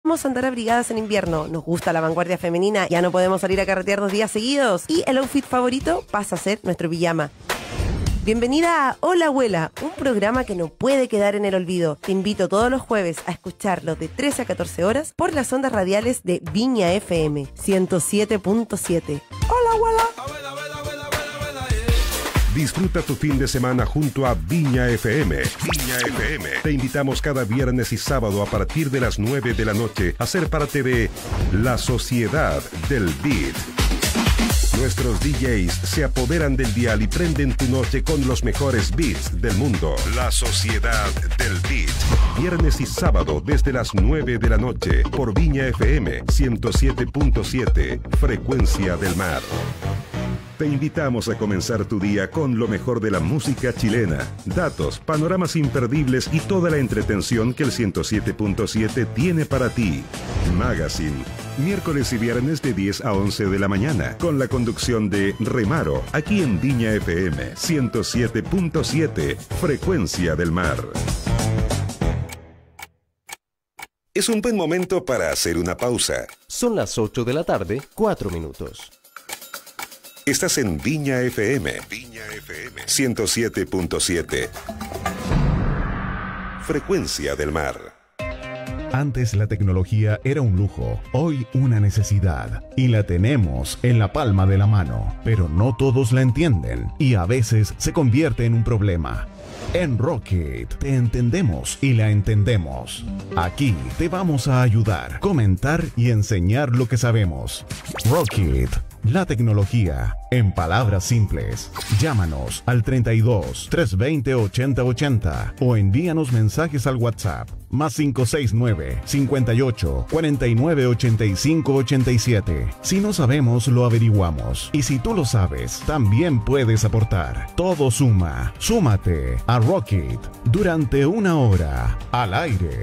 Vamos a andar abrigadas en invierno, nos gusta la vanguardia femenina, ya no podemos salir a carretear 2 días seguidos y el outfit favorito pasa a ser nuestro pijama. Bienvenida a Hola Abuela, un programa que no puede quedar en el olvido. Te invito todos los jueves a escucharlo de 13 a 14 horas por las ondas radiales de Viña FM 107.7. Hola Abuela. Disfruta tu fin de semana junto a Viña FM. Viña FM. Te invitamos cada viernes y sábado a partir de las 9 de la noche a ser parte de La Sociedad del Beat. Nuestros DJs se apoderan del dial y prenden tu noche con los mejores beats del mundo. La Sociedad del Beat. Viernes y sábado desde las 9 de la noche por Viña FM 107.7, Frecuencia del Mar. Te invitamos a comenzar tu día con lo mejor de la música chilena, datos, panoramas imperdibles y toda la entretención que el 107.7 tiene para ti. Magazine, miércoles y viernes de 10 a 11 de la mañana, con la conducción de Remaro, aquí en Viña FM 107.7, Frecuencia del Mar. Es un buen momento para hacer una pausa. Son las 8 de la tarde, 4 minutos. Estás en Viña FM, Viña FM 107.7, Frecuencia del Mar. Antes la tecnología era un lujo, hoy una necesidad, y la tenemos en la palma de la mano, pero no todos la entienden, y a veces se convierte en un problema. En Rocket te entendemos y la entendemos. Aquí te vamos a ayudar, comentar y enseñar lo que sabemos. Rocket, la tecnología en palabras simples. Llámanos al 32 320 8080 o envíanos mensajes al WhatsApp más 569 58 49 85 87. Si no sabemos, lo averiguamos. Y si tú lo sabes, también puedes aportar. Todo suma. Súmate a Rocket durante 1 hora al aire.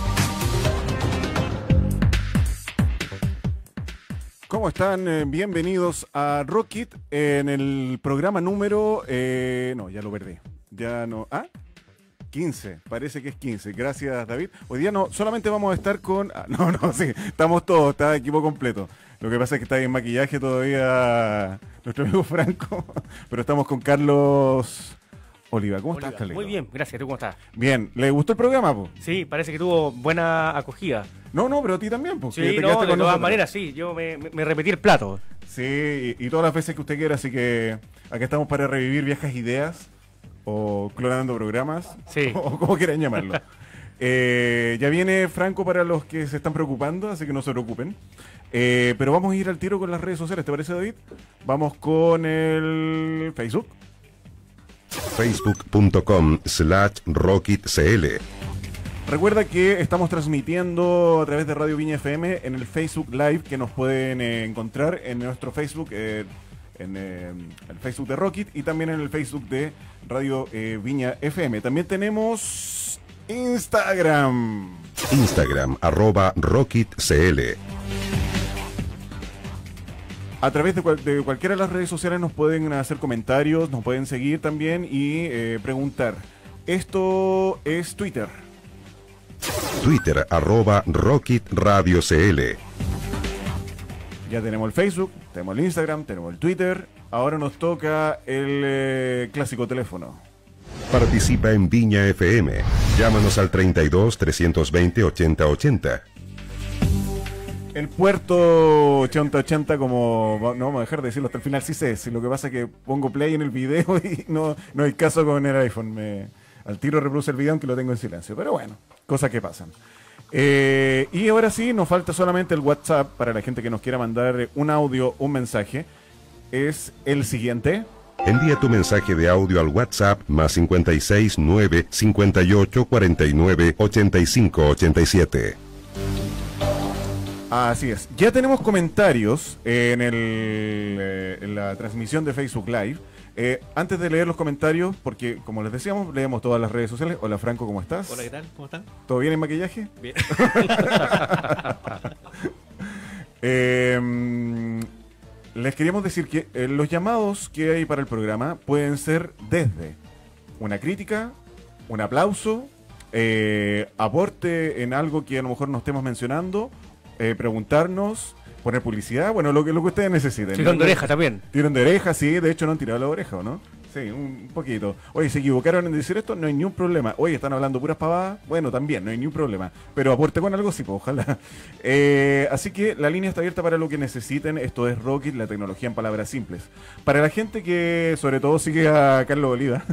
¿Cómo están? Bienvenidos a Rocket en el programa número... no, ya lo perdí. Ya no... ¿Ah? 15, parece que es 15. Gracias, David. Hoy día no, solamente vamos a estar con... sí, estamos todos, está equipo completo. Lo que pasa es que está en maquillaje todavía nuestro amigo Franco, pero estamos con Carlos Oliva. ¿Cómo estás, Carlos? Muy bien, gracias. ¿Tú cómo estás? Bien. ¿Le gustó el programa, po? Sí, parece que tuvo buena acogida. No, pero a ti también, pues. Sí, de todas maneras, sí. Yo me repetí el plato. Sí, y todas las veces que usted quiera, así que acá estamos para revivir viejas ideas o clonando programas, sí, o como quieran llamarlo. Ya viene Franco para los que se están preocupando, así que no se preocupen. Pero vamos a ir al tiro con las redes sociales, ¿te parece, David? Vamos con el Facebook. Facebook.com/RocketCL. Recuerda que estamos transmitiendo a través de Radio Viña FM en el Facebook Live, que nos pueden encontrar en nuestro Facebook, en el Facebook de Rocket y también en el Facebook de Radio Viña FM. También tenemos Instagram. Instagram, @RocketCL. A través de cualquiera de las redes sociales nos pueden hacer comentarios, nos pueden seguir también y preguntar. Esto es Twitter. Twitter, @RocketRadioCL. Ya tenemos el Facebook, tenemos el Instagram, tenemos el Twitter. Ahora nos toca el clásico teléfono. Participa en Viña FM. Llámanos al 32 320 8080. El puerto 8080, como no vamos a dejar de decirlo hasta el final, sí sé. Si lo que pasa es que pongo play en el video y no hay caso con el iPhone. Al tiro reproduce el video aunque lo tengo en silencio. Pero bueno, cosas que pasan. Y ahora sí, nos falta solamente el WhatsApp para la gente que nos quiera mandar un audio, un mensaje. Es el siguiente. Envía tu mensaje de audio al WhatsApp más 56 9 58 49 85 87. Así es. Ya tenemos comentarios en la transmisión de Facebook Live. Antes de leer los comentarios, porque como les decíamos, leemos todas las redes sociales. Hola Franco, ¿cómo estás? Hola, ¿qué tal? ¿Cómo están? ¿Todo bien en maquillaje? Bien. Les queríamos decir que los llamados que hay para el programa pueden ser desde una crítica, un aplauso, aporte en algo que a lo mejor no estemos mencionando, preguntarnos, poner publicidad, bueno, lo que ustedes necesiten. Tirón de oreja también. Tirón de oreja, sí, de hecho no han tirado la oreja, ¿o no? Sí, un poquito. Oye, ¿se equivocaron en decir esto? No hay ni un problema. Oye, ¿están hablando puras pavadas? Bueno, también, no hay ni un problema. Pero aporte con algo, sí, pues, ojalá. Así que la línea está abierta para lo que necesiten. Esto es Rockit, la tecnología en palabras simples. Para la gente que, sobre todo, sigue a Carlos Oliva,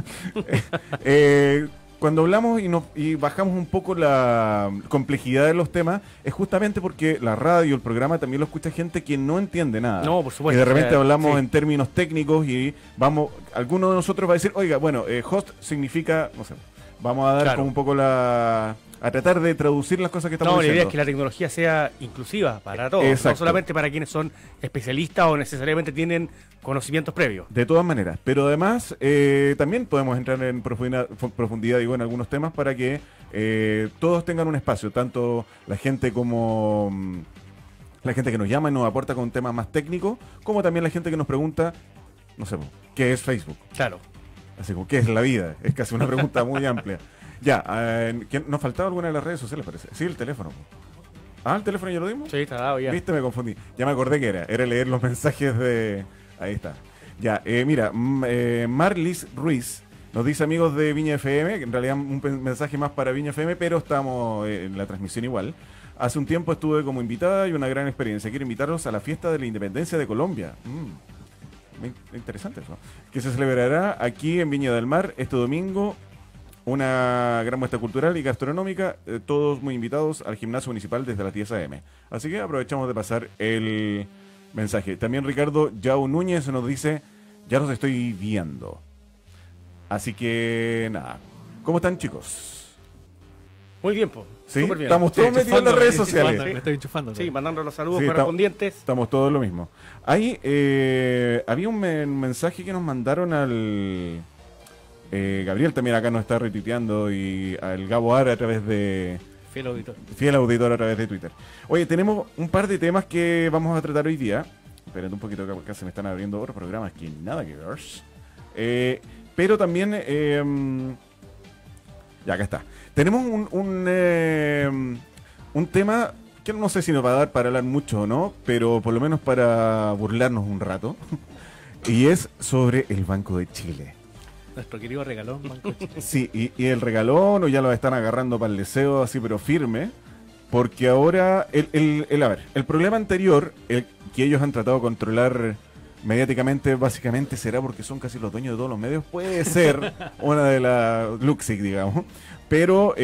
cuando hablamos y bajamos un poco la complejidad de los temas, es justamente porque la radio, el programa, también lo escucha gente que no entiende nada. No, por supuesto. Y de repente hablamos sí. en términos técnicos y alguno de nosotros va a decir, oiga, bueno, host significa, no sé, vamos a dar Claro. como un poco a tratar de traducir las cosas que estamos No, la idea diciendo. es que la tecnología sea inclusiva para todos, Exacto. no solamente para quienes son especialistas o necesariamente tienen conocimientos previos. De todas maneras, pero además también podemos entrar en profundidad digo, en algunos temas para que todos tengan un espacio, tanto la gente como la gente que nos llama y nos aporta con temas más técnicos, como también la gente que nos pregunta, no sé, ¿qué es Facebook? Claro. Así como, ¿qué es la vida? Es casi una pregunta muy amplia. Ya, ¿nos faltaba alguna de las redes sociales, parece? Sí, el teléfono. Ah, ¿el teléfono ya lo dimos? Sí, está dado ya. ¿Viste? Me confundí. Ya me acordé que era leer los mensajes de... Ahí está. Ya, mira, Marlis Ruiz nos dice, amigos de Viña FM, que en realidad un mensaje más para Viña FM, pero estamos en la transmisión igual. Hace un tiempo estuve como invitada y una gran experiencia. Quiero invitarlos a la fiesta de la independencia de Colombia. Interesante eso. Que se celebrará aquí en Viña del Mar este domingo. Una gran muestra cultural y gastronómica, todos muy invitados al gimnasio municipal desde las 10 a.m. Así que aprovechamos de pasar el mensaje. También Ricardo Yao Núñez nos dice, ya los estoy viendo. Así que nada, ¿cómo están, chicos? Muy bien, pues. ¿Sí? Súper bien. Estamos todos metidos en las redes sociales. Me estoy enchufando. Sí, mandando los saludos Sí, correspondientes. Estamos todos lo mismo. Ahí había un mensaje que nos mandaron al... Gabriel también acá nos está retuiteando y al Gabo Ar a través de... Fiel auditor a través de Twitter. Oye, tenemos un par de temas que vamos a tratar hoy día. Esperen un poquito que acá se me están abriendo otros programas que nada que ver. Pero también... ya, acá está. Tenemos un tema que no sé si nos va a dar para hablar mucho o no, pero por lo menos para burlarnos un rato. Y es sobre el Banco de Chile. Nuestro querido regalón, Banco Chile. Sí, y el regalón o ya lo están agarrando para el deseo así pero firme, porque ahora, el problema anterior, que ellos han tratado de controlar mediáticamente, básicamente será porque son casi los dueños de todos los medios, puede ser una de las Luxic, digamos, pero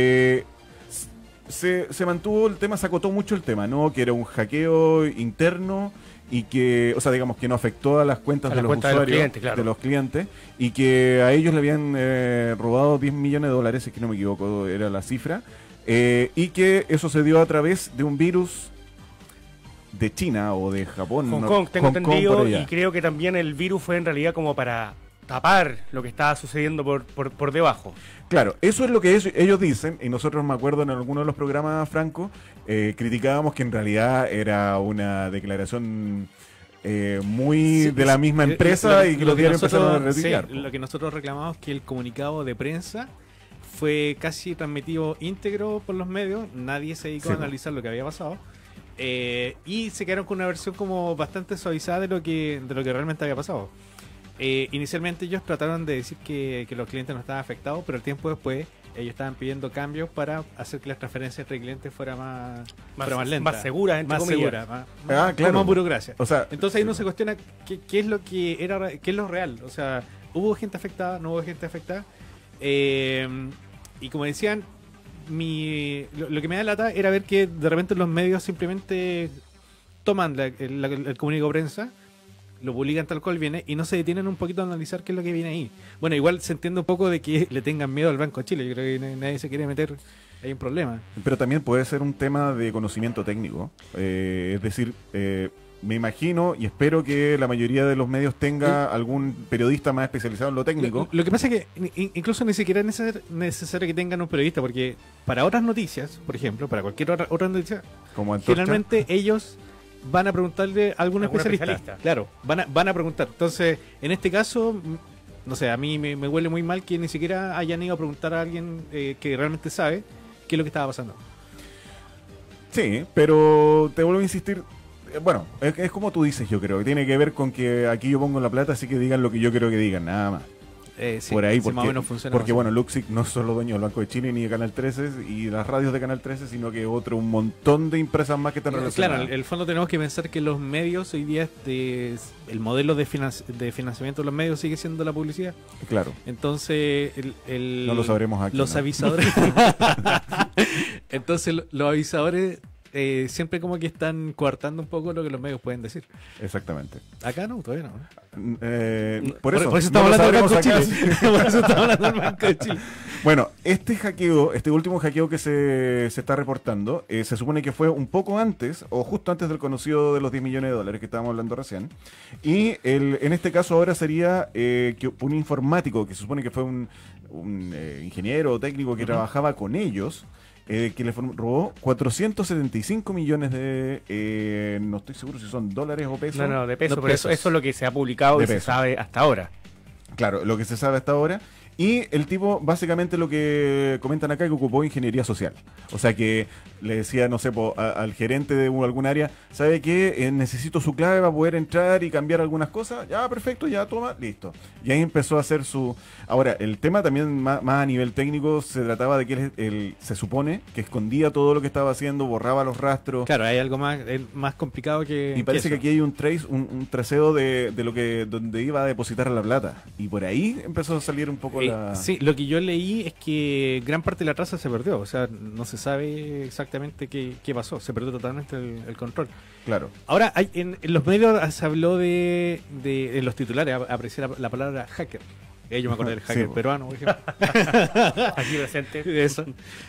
se mantuvo el tema, se acotó mucho el tema, ¿no? Que era un hackeo interno y que, o sea, digamos que no afectó a las cuentas de los usuarios, clientes, claro. de los clientes, y que a ellos le habían robado 10 millones de dólares, si es que no me equivoco, era la cifra, y que eso se dio a través de un virus de China o de Japón. Hong ¿no? Kong, tengo Hong Kong entendido, por allá. y creo que también el virus fue en realidad como para tapar lo que estaba sucediendo por debajo. Claro, eso es lo que ellos dicen, y nosotros, me acuerdo, en alguno de los programas, Franco, criticábamos que en realidad era una declaración muy Sí, de la misma empresa y que los diarios empezaron a retuitear. Sí, lo que nosotros reclamamos es que el comunicado de prensa fue casi transmitido íntegro por los medios, nadie se dedicó Sí, a analizar lo que había pasado. Y se quedaron con una versión como bastante suavizada de lo que realmente había pasado. Inicialmente ellos trataron de decir que los clientes no estaban afectados, pero el tiempo después ellos estaban pidiendo cambios para hacer que las transferencias entre clientes fuera más lenta, más seguras, entre más comillas. segura, Ah, claro. más burocracia. O sea, Entonces ahí uno se cuestiona qué es lo que era, qué es lo real. O sea, ¿hubo gente afectada? ¿No hubo gente afectada? Y como decían, lo que me da lata era ver que de repente los medios simplemente toman el comunicado de prensa, lo publican tal cual viene y no se detienen un poquito a analizar qué es lo que viene ahí. Bueno, igual se entiende un poco de que le tengan miedo al Banco de Chile. Yo creo que nadie se quiere meter. Hay un problema. pero también puede ser un tema de conocimiento técnico. Es decir, me imagino y espero que la mayoría de los medios tenga algún periodista más especializado en lo técnico. Lo que pasa es que incluso ni siquiera es necesario que tengan un periodista, porque para otras noticias, por ejemplo, para cualquier otra noticia, Como Antorcha. generalmente ellos van a preguntarle a algún ¿Algún especialista. especialista? Claro, van a preguntar. Entonces, en este caso, no sé, a mí me huele muy mal que ni siquiera hayan ido a preguntar a alguien que realmente sabe qué es lo que estaba pasando. Sí, pero te vuelvo a insistir. Bueno, es como tú dices, yo creo que tiene que ver con que aquí yo pongo la plata, así que digan lo que yo creo que digan, nada más. Sí, por ahí, sí, más o menos funciona porque más. bueno, Luxic no es solo dueño del Banco de Chile ni de Canal 13 y las radios de Canal 13, sino que un montón de empresas más que están relacionadas. Claro, en el fondo tenemos que pensar que los medios hoy día, el modelo de financiamiento de los medios sigue siendo la publicidad. Claro. Entonces, no lo sabremos aquí. Los ¿no? avisadores. Entonces, los avisadores siempre como que están coartando un poco lo que los medios pueden decir. Exactamente. Acá no, todavía no. Por eso estamos no lo hablando del Banco de sabremos Chile. acá. Por eso estamos hablando del Banco de Chile. Bueno, este último hackeo que se está reportando, se supone que fue un poco antes, o justo antes del conocido de los 10 millones de dólares que estábamos hablando recién. Y en este caso ahora sería que un informático, que se supone que fue un ingeniero o técnico que trabajaba con ellos, que le robó 475 millones de... no estoy seguro si son dólares o pesos. No, de peso, No, pero pesos. eso es lo que se ha publicado De y se pesos. sabe hasta ahora. Claro, lo que se sabe hasta ahora. Y el tipo, básicamente lo que comentan acá, que ocupó ingeniería social. O sea que le decía, no sé, al gerente de algún área, ¿sabe qué? Necesito su clave para poder entrar y cambiar algunas cosas. Ya, perfecto, ya, toma, listo. Y ahí empezó a hacer su... Ahora, el tema también más a nivel técnico se trataba de que él se supone que escondía todo lo que estaba haciendo, borraba los rastros. Claro, hay algo más complicado que... Y parece que eso. aquí hay un trace, un traceo de lo que donde iba a depositar la plata. Y por ahí empezó a salir un poco la... Sí, lo que yo leí es que gran parte de la traza se perdió. O sea, no se sabe exactamente qué pasó. Se perdió totalmente el control. Claro. Ahora, en los medios se habló en los titulares, aparecía la palabra hacker. Yo me acordé del hacker Sí. peruano, por ejemplo. Aquí presente. Eso.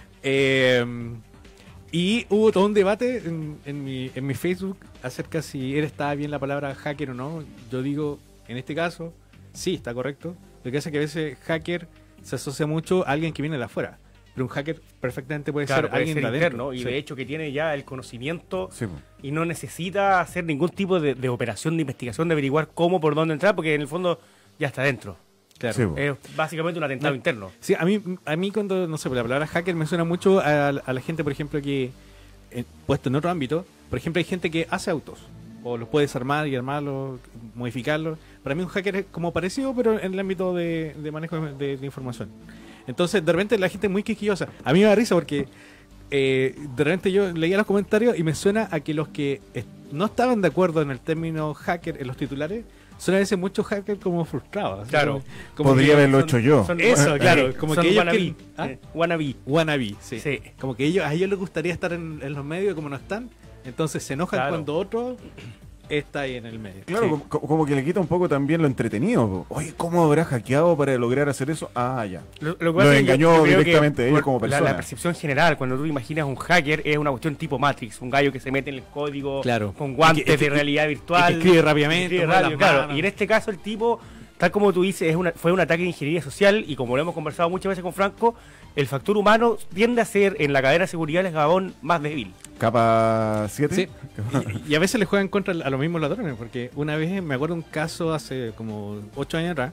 Y hubo todo un debate en mi Facebook acerca si estaba bien la palabra hacker o no. Yo digo, en este caso, sí, está correcto. Lo que hace que a veces hacker se asocia mucho a alguien que viene de afuera. Pero un hacker perfectamente puede Claro, ser puede alguien ser de adentro. interno, y Sí. de hecho que tiene ya el conocimiento Sí, po. y no necesita hacer ningún tipo de operación de investigación, de averiguar cómo, por dónde entrar, porque en el fondo ya está dentro. Claro. Sí, po. Es básicamente un atentado No. interno. Sí, a mí cuando, no sé, la palabra hacker me suena mucho a la gente, por ejemplo, que, puesto en otro ámbito, por ejemplo, hay gente que hace autos, o los puede desarmar y armarlos, modificarlos. Para mí un hacker es como parecido, pero en el ámbito de manejo de información. Entonces, de repente la gente es muy quisquillosa. A mí me da risa porque de repente yo leía los comentarios y me suena a que los que no estaban de acuerdo en el término hacker en los titulares, son a veces muchos hackers como frustrados. así Claro. como Podría que haberlo son- hecho yo. Eso, claro, como son que ellos wannabe. ¿Ah? Wannabe. Wannabe, sí. Sí. Como que a ellos les gustaría estar en los medios y como no están, entonces se enojan Claro. cuando otro está ahí en el medio. Claro, Sí. como que le quita un poco también lo entretenido. Po. Oye, ¿cómo habrá hackeado para lograr hacer eso? Ah, ya. Lo Lo pasa es que engañó yo creo que directamente ellos por como persona. La percepción general, cuando tú imaginas un hacker, es una cuestión tipo Matrix, un gallo que se mete en el código Claro. con guantes Y que- de realidad virtual. y que escribe rápidamente, escribe mueve rápido, las claro. manos. Y en este caso el tipo, tal como tú dices, fue un ataque de ingeniería social y como lo hemos conversado muchas veces con Franco, el factor humano tiende a ser en la cadena de seguridad el eslabón más débil. Capa 7. Sí. Y a veces le juegan contra a los mismos ladrones, porque una vez me acuerdo un caso hace como 8 años atrás,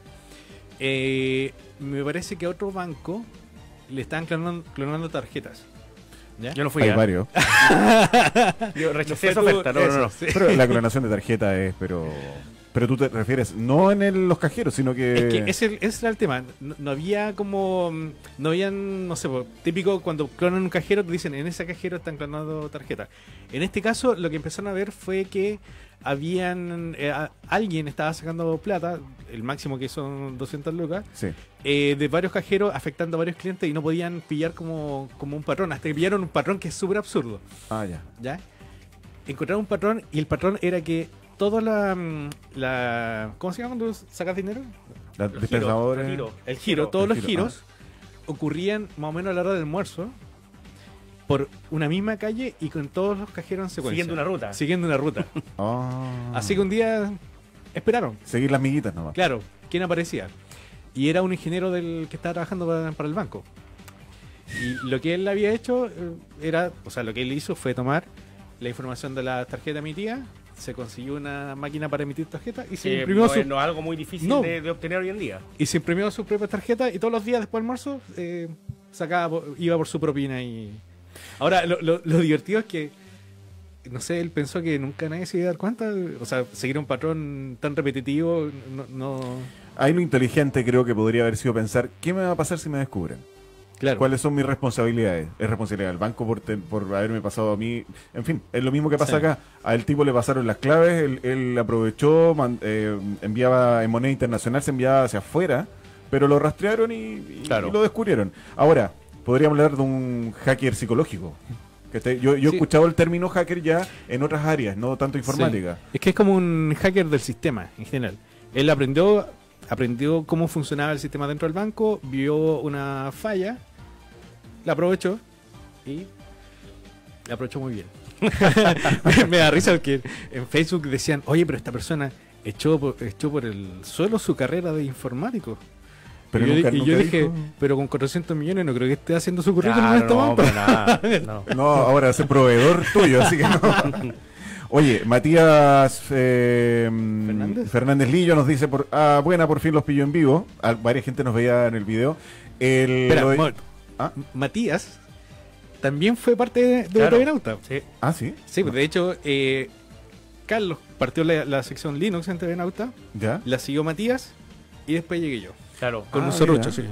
me parece que a otro banco le estaban clonando tarjetas. ¿Ya? Yo no fui Hay a... varios. Yo rechacé No esa fue tú, oferta, no. eso, sí. Pero la clonación de tarjeta es, pero tú te refieres no en los cajeros, sino que... Es que ese era el tema. No había como. No habían, no sé, típico cuando clonan un cajero, te dicen en ese cajero están clonando tarjetas. En este caso, lo que empezaron a ver fue que alguien estaba sacando plata, el máximo que son 200 lucas, Sí. de varios cajeros afectando a varios clientes y no podían pillar como un patrón. Hasta que pillaron un patrón que es súper absurdo. Ah, ya. ¿Ya? Encontraron un patrón y el patrón era que toda la ¿cómo se llama cuando sacas dinero? Los Los dispensadores. giros, El giro, todos los giro, giros ocurrían más o menos a la hora del almuerzo por una misma calle y con todos los cajeros en secuencia. Siguiendo una ruta. Siguiendo una ruta. Ah. Así que un día esperaron. Seguir las miguitas nomás. Claro, ¿quién aparecía? Y era un ingeniero del que estaba trabajando para el banco. Y lo que él había hecho era, o sea, lo que él hizo fue tomar la información de la tarjeta emitida se consiguió una máquina para emitir tarjetas y se Que imprimió no, es no es algo muy difícil No. de obtener hoy en día. y se imprimió sus propias tarjetas y todos los días después del almuerzo iba por su propina. Y ahora lo divertido es que no sé, él pensó que nunca nadie se iba a dar cuenta, o sea, seguir un patrón tan repetitivo no Ahí lo inteligente creo que podría haber sido pensar, ¿qué me va a pasar si me descubren? claro. ¿Cuáles son mis responsabilidades? Es responsabilidad del banco por haberme pasado a mí. En fin, es lo mismo que pasa Sí. acá. Al tipo le pasaron las claves, él aprovechó, enviaba en moneda internacional, se enviaba hacia afuera, pero lo rastrearon y Claro. lo descubrieron. Ahora, podríamos hablar de un hacker psicológico. Yo he Sí. escuchado el término hacker ya en otras áreas, no tanto informática. Sí. Es que es como un hacker del sistema en general. Él aprendió cómo funcionaba el sistema dentro del banco, vio una falla, la aprovechó y la aprovechó muy bien. Me da risa porque en Facebook decían, oye, pero esta persona echó por el suelo su carrera de informático. Pero y yo, nunca- y yo nunca dije, dijo- pero con 400 millones no creo que esté haciendo su currículum en Claro, este no, momento. para nada. No. No, ahora es proveedor tuyo, así que no. Oye, Matías Fernández Lillo nos dice, buena, por fin los pillo en vivo. Varias gente nos veía en el video. Espera, Lo de- un momento. ¿Ah? Matías también fue parte de Claro. TV Nauta. Sí. Ah, sí, Sí, pues de hecho, Carlos partió la sección Linux en TV Nauta, ya. la siguió Matías y después llegué yo. Claro. Con un mira. sorrucho, sí.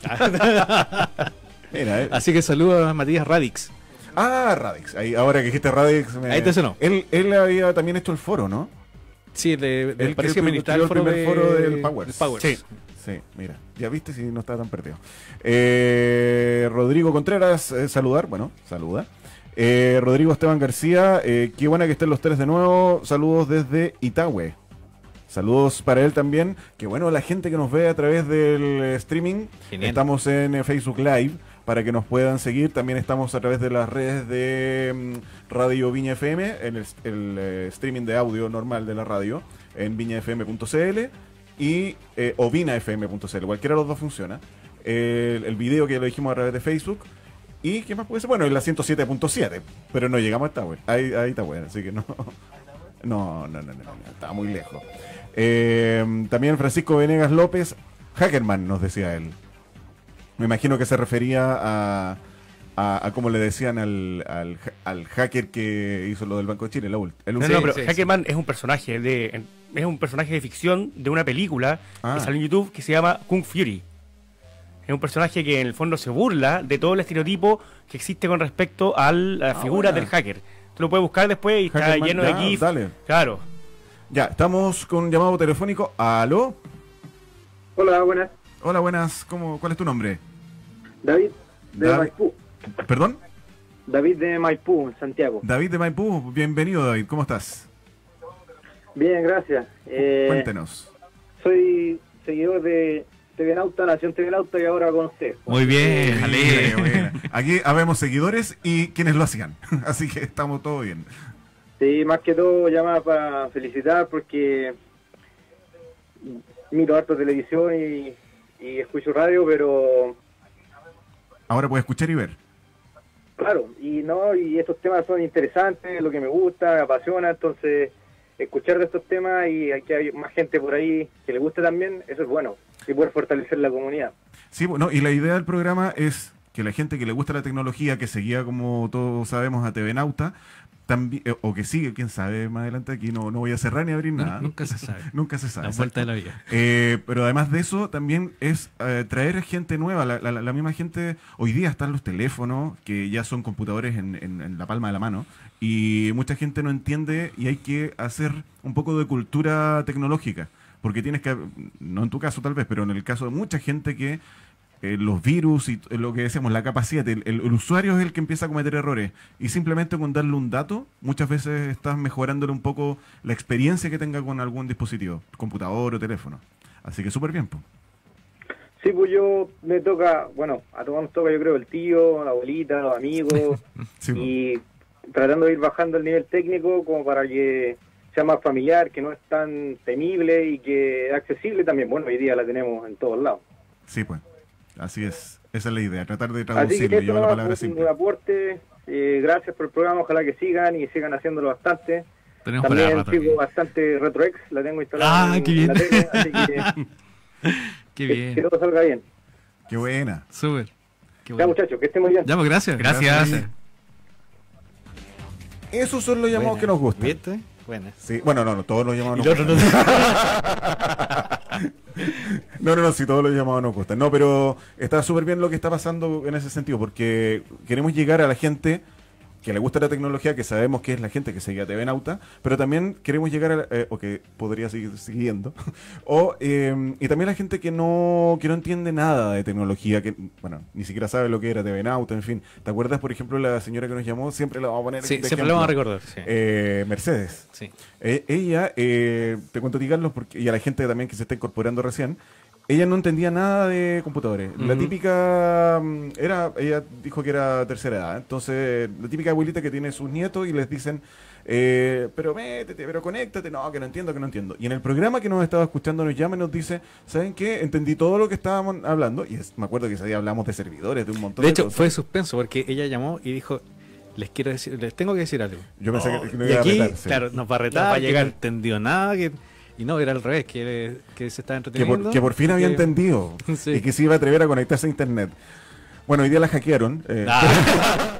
Mira, Así que saludo a Matías Radix. Radix. Ahí, ahora que dijiste Radix. Ahí te sonó. Él había también hecho el foro, ¿no? Sí, Él parece que creó administrar el primer foro del Powers. Sí. Sí, mira, ya viste si no estaba tan perdido. Rodrigo Contreras, saludar, bueno, saluda. Rodrigo Esteban García, qué buena que estén los tres de nuevo. Saludos desde Itagüe. Saludos para él también. Qué bueno la gente que nos ve a través del streaming. Genial. Estamos en Facebook Live para que nos puedan seguir. También estamos a través de las redes de Radio Viña FM, en el streaming de audio normal de la radio, en viñafm.cl o vinafm.cl. Cualquiera de los dos funciona. El video que ya lo dijimos a través de Facebook. ¿Y qué más puede ser? Bueno, en la 107.7, pero no llegamos a Tower. Ahí está bueno, así que no. No, estaba muy lejos. También Francisco Venegas López, Hackerman, nos decía él. Me imagino que se refería a como le decían al hacker que hizo lo del Banco de Chile, el No, último. pero sí, Hackerman es un personaje de ficción de una película que salió en YouTube que se llama Kung Fury. Es un personaje que en el fondo se burla de todo el estereotipo que existe con respecto a la figura buena. del hacker. Tú lo puedes buscar después y está Hackerman, lleno de ya, GIF. dale. Claro. Ya, estamos con un llamado telefónico. ¿Aló? Hola, buenas. Hola, buenas. ¿Cuál es tu nombre? David de David. Maipú. ¿Perdón? David de Maipú, en Santiago. David de Maipú. Bienvenido, David. ¿Cómo estás? Bien, gracias. Cuéntenos. Soy seguidor de TV Nauta, Nación TV Nauta y ahora con usted. Muy bien, Buena, buena. Aquí habemos seguidores y quienes lo hacían. Así que estamos todo bien. Sí, más que todo llamaba para felicitar porque miro harto televisión y escucho radio, pero Ahora puedes escuchar y ver. claro, y estos temas son interesantes, lo que me gusta, me apasiona, entonces escuchar de estos temas y que hay más gente por ahí que le guste también, eso es bueno, y poder fortalecer la comunidad. Sí, bueno, y la idea del programa es que la gente que le gusta la tecnología, que seguía, como todos sabemos, a TV Nauta, también, o que sigue, quién sabe, más adelante aquí no voy a cerrar ni abrir nada. Nunca se sabe. Nunca se sabe. La vuelta de exacto. la vida. Pero además de eso, también es traer gente nueva. La misma gente, hoy día están los teléfonos, que ya son computadores en la palma de la mano, y mucha gente no entiende y hay que hacer un poco de cultura tecnológica. Porque tienes que, no en tu caso tal vez, pero en el caso de mucha gente que los virus y lo que decíamos, la capacidad, el usuario es el que empieza a cometer errores y simplemente con darle un dato, muchas veces estás mejorándole un poco la experiencia que tenga con algún dispositivo, computador o teléfono. Así que súper bien, po. Sí, pues yo me toca, bueno, a todos nos toca yo creo el tío, la abuelita, los amigos, Sí, po. y tratando de ir bajando el nivel técnico como para que sea más familiar, que no es tan temible y que es accesible también. Bueno, hoy día la tenemos en todos lados. Sí, pues. Así es. Esa es la idea, tratar de Así traducirlo, que llevar la esto palabra es un simple. aporte, gracias por el programa, ojalá que sigan y sigan haciéndolo bastante. Tenemos para También rato sigo aquí. bastante RetroX, la tengo instalada Ah, qué bien. la tele, así que Qué que bien. todo salga bien. Qué buena. Súper. Qué Ya, bueno. muchachos, que estén muy bien. Ya, pues gracias. Gracias. Esos son los llamados Buena. que nos gustan. ¿Viste? Buena. Sí, bueno, no, todos los llamados Y nos lo otro gustan. no. No, sí, todos los llamados nos gustan. No, pero está súper bien lo que está pasando en ese sentido, porque queremos llegar a la gente que le gusta la tecnología, que sabemos que es la gente que seguía TV Nauta, pero también queremos llegar a, o que podría seguir siguiendo, y también la gente que no entiende nada de tecnología, que, bueno, ni siquiera sabe lo que era TV Nauta, en fin. ¿Te acuerdas, por ejemplo, la señora que nos llamó? Siempre la vamos a poner Sí, de siempre ejemplo. lo vamos a recordar. Sí. Mercedes. Sí. Ella, te cuento a ti, Carlos, porque, y a la gente también que se está incorporando recién, ella no entendía nada de computadores. La típica ella dijo que era tercera edad, entonces la típica abuelita que tiene sus nietos y les dicen, pero métete, pero conéctate, no, que no entiendo. Y en el programa que nos estaba escuchando nos llama y nos dice, ¿saben qué? Entendí todo lo que estábamos hablando, y me acuerdo que ese día hablamos de servidores, de un montón De de hecho, cosas. fue suspenso porque ella llamó y dijo, les tengo que decir algo. Yo pensé que me Y iba a aquí, retar, sí. claro, nos va a Nos retar, va a que llegar. no entendió nada, y no, era al revés, que se estaba que entreteniendo. por fin había que- entendido Sí. y que se iba a atrever a conectarse a internet. Bueno, hoy día la hackearon. Ah,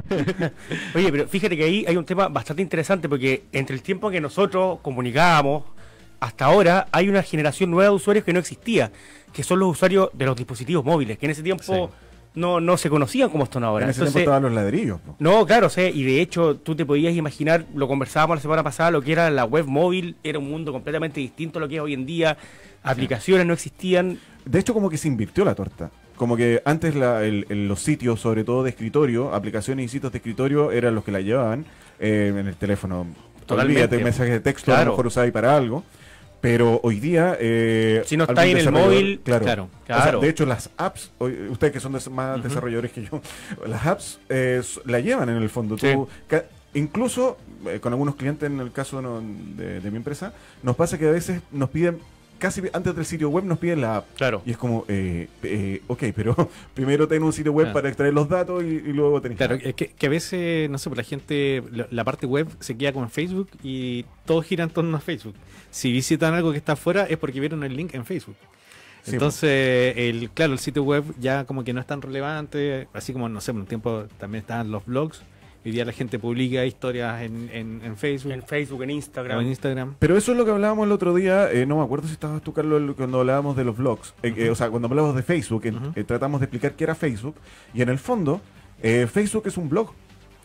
Oye, pero fíjate que ahí hay un tema bastante interesante porque entre el tiempo que nosotros comunicábamos hasta ahora hay una generación nueva de usuarios que no existía, que son los usuarios de los dispositivos móviles, que en ese tiempo Sí. no se conocían como están ahora. En ese tiempo Entonces, estaban los ladrillos. po. no, claro, o sea, y de hecho tú te podías imaginar, lo conversábamos la semana pasada, lo que era la web móvil, era un mundo completamente distinto a lo que es hoy en día, aplicaciones no existían. De hecho, como que se invirtió la torta. Como que antes los sitios, sobre todo de escritorio, aplicaciones y sitios de escritorio, eran los que la llevaban en el teléfono. Totalmente. Olvídate, mensajes de texto, a Claro. lo mejor usabas para algo. Pero hoy día... Si no algún está en el desarrollador- móvil, claro. claro, O sea, claro. de hecho, las apps, ustedes que son más desarrolladores que yo, las apps la llevan en el fondo. Sí. Incluso con algunos clientes, en el caso de mi empresa, nos pasa que a veces nos piden, casi antes del sitio web, nos piden la app. Claro. Y es como, ok, pero primero ten un sitio web Ah. para extraer los datos y luego tenés claro, la app. es que a veces, no sé, pues la gente, la parte web se queda con Facebook y todo gira en torno a Facebook. Si visitan algo que está afuera es porque vieron el link en Facebook. Sí, Entonces, claro, el sitio web ya como que no es tan relevante, así como, no sé, en un tiempo también estaban los blogs. Hoy día la gente publica historias en Facebook En Facebook, en o Instagram. en Instagram. Pero eso es lo que hablábamos el otro día, no me acuerdo si estabas tú, Carlos, cuando hablábamos de los blogs, o sea, cuando hablábamos de Facebook, tratamos de explicar qué era Facebook, y en el fondo, Facebook es un blog.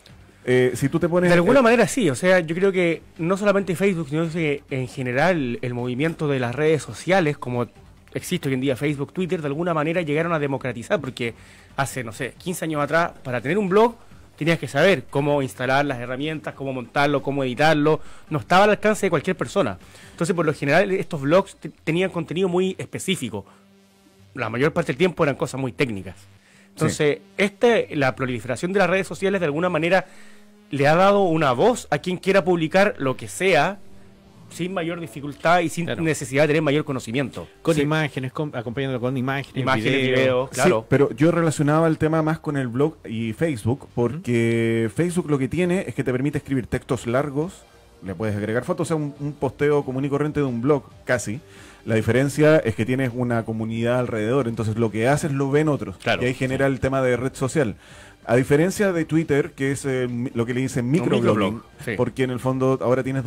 Si tú te pones... De alguna manera sí, o sea, yo creo que no solamente Facebook, sino que en general el movimiento de las redes sociales, como existe hoy en día Facebook, Twitter, de alguna manera llegaron a democratizar, porque hace, no sé, 15 años atrás, para tener un blog, tenías que saber cómo instalar las herramientas, cómo montarlo, cómo editarlo, no estaba al alcance de cualquier persona. Entonces, por lo general, estos blogs tenían contenido muy específico. La mayor parte del tiempo eran cosas muy técnicas. Entonces, la proliferación de las redes sociales de alguna manera le ha dado una voz a quien quiera publicar lo que sea sin mayor dificultad y sin Claro. necesidad de tener mayor conocimiento. Con Sí. imágenes, acompañándolo con imágenes, Imágenes, videos. videos, claro. Sí, pero yo relacionaba el tema más con el blog y Facebook, porque Facebook lo que tiene es que te permite escribir textos largos, le puedes agregar fotos, o sea, un posteo común y corriente de un blog, casi. La diferencia es que tienes una comunidad alrededor, entonces lo que haces lo ven otros, Claro, y ahí genera el tema de red social. A diferencia de Twitter, que es lo que le dicen microblogging, microblog, sí. porque en el fondo ahora tienes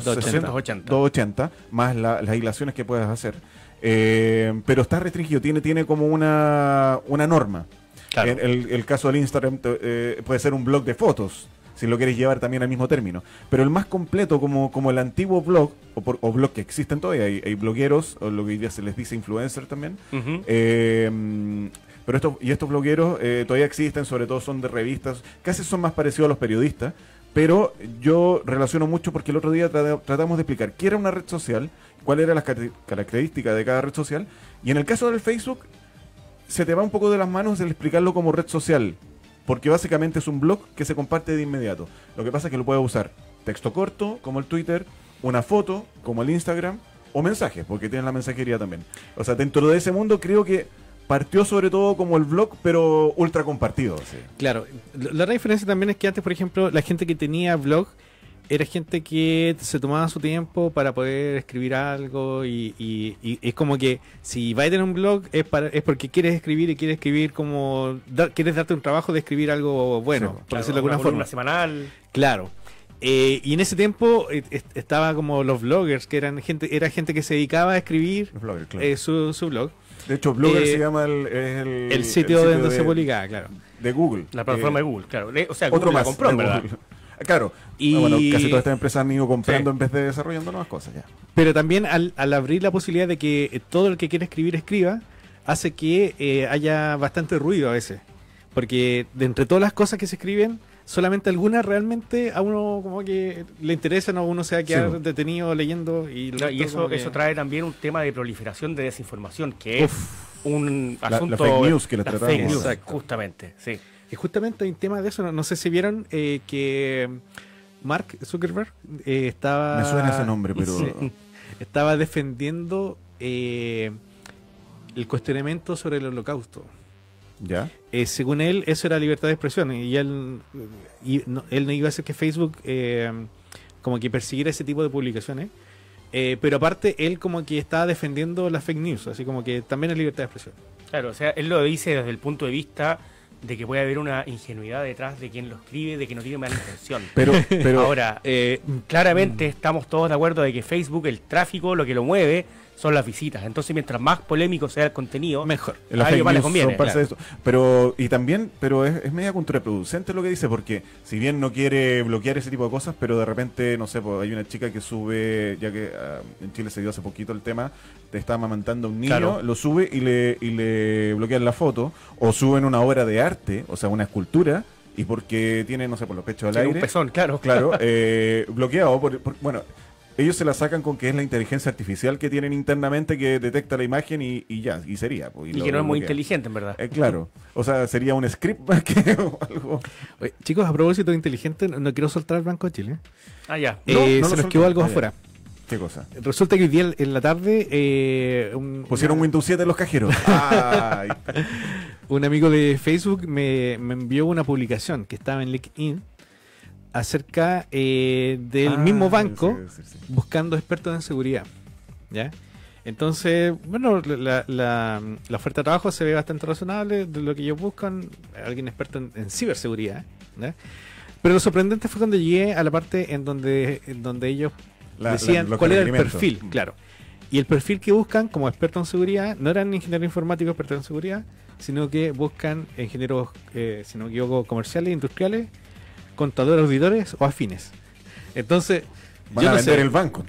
280, más las aislaciones que puedes hacer. Pero está restringido, tiene como una norma. Claro. El caso del Instagram puede ser un blog de fotos, si lo quieres llevar también al mismo término. Pero el más completo, como el antiguo blog, o blog que existen todavía, hay blogueros, o lo que hoy día se les dice influencer también. Ujú. Pero estos blogueros todavía existen, sobre todo son de revistas, casi son más parecidos a los periodistas, pero yo relaciono mucho porque el otro día tratamos de explicar qué era una red social, cuáles eran las características de cada red social, y en el caso del Facebook se te va un poco de las manos el explicarlo como red social, porque básicamente es un blog que se comparte de inmediato. Lo que pasa es que lo puedes usar texto corto, como el Twitter, una foto, como el Instagram, o mensajes, porque tienes la mensajería también. O sea, dentro de ese mundo creo que partió sobre todo como el blog, pero ultra compartido. Sí. Claro, la otra diferencia también es que antes, por ejemplo, la gente que tenía blog era gente que se tomaba su tiempo para poder escribir algo y es como que si vas a tener un blog es porque quieres escribir y quieres escribir como quieres darte un trabajo de escribir algo bueno, Sí, por decirlo de alguna forma. Una semanal. Claro. Y en ese tiempo estaba como los bloggers, que era gente que se dedicaba a escribir Los bloggers, claro. su blog. De hecho, Blogger se llama el sitio donde se publicaba, claro. de Google. La plataforma de Google, claro. O sea, Otro Google la más. compró, en de verdad. Google. Claro. Y- Bueno, casi todas estas empresas han ido comprando Sí. en vez de desarrollando nuevas cosas ya. Pero también al abrir la posibilidad de que todo el que quiere escribir escriba, hace que haya bastante ruido a veces. Porque de entre todas las cosas que se escriben, solamente algunas realmente a uno como que le interesan o uno se va a quedar Sí. detenido leyendo. Y, No, y como que- eso trae también un tema de proliferación de desinformación, que es un asunto... la fake news que la las tratamos. fake news, Exacto. justamente, sí. Y justamente hay un tema de eso, no sé si vieron que Mark Zuckerberg estaba... Me suena ese nombre, pero... Sí. Estaba defendiendo el cuestionamiento sobre el holocausto. ¿Ya? Según él, eso era libertad de expresión y él no iba a hacer que Facebook como que persiguiera ese tipo de publicaciones. Pero aparte, él como que estaba defendiendo las fake news, así como que también es libertad de expresión. Claro, o sea, él lo dice desde el punto de vista de que puede haber una ingenuidad detrás de quien lo escribe, de que no tiene mala intención. Pero Ahora, claramente estamos todos de acuerdo de que Facebook, el tráfico, lo que lo mueve son las visitas. Entonces, mientras más polémico sea el contenido, Mejor. las a fake ellos más les news conviene. son parte Claro. de eso. Pero es media contraproducente lo que dice, porque si bien no quiere bloquear ese tipo de cosas, pero de repente, no sé, pues, hay una chica que sube, ya que en Chile se dio hace poquito el tema, te está amamantando a un niño, Claro. lo sube y le bloquean la foto, o suben una obra de arte, o sea, una escultura, y porque tiene, no sé, por los pechos al Tiene aire. un pezón, claro. Claro, bloqueado bueno, ellos se la sacan con que es la inteligencia artificial que tienen internamente que detecta la imagen y ya, y sería. Pues, Y lo que no es muy bloquea. inteligente, en verdad. Claro, o sea, sería un script más que algo. Oye, chicos, a propósito de inteligente, no quiero soltar el Banco de Chile. Ah, ya. No, no Se lo nos solté. quedó algo Ah, ya. afuera. ¿Qué cosa? Resulta que hoy día en la tarde Pusieron Windows 7 en los cajeros. Ay. un amigo de Facebook me envió una publicación que estaba en LinkedIn acerca del mismo banco Sí. buscando expertos en seguridad. ¿Ya? Entonces, bueno, la oferta de trabajo se ve bastante razonable de lo que ellos buscan, alguien experto en ciberseguridad. ¿Ya? Pero lo sorprendente fue cuando llegué a la parte en donde ellos decían los cuál era el requerimientos. perfil, claro. Y el perfil que buscan como experto en seguridad no eran ingenieros informáticos expertos en seguridad, sino que buscan ingenieros, si no me equivoco, comerciales, industriales, contadores, auditores o afines. Entonces, Van yo a no vender sé. el banco.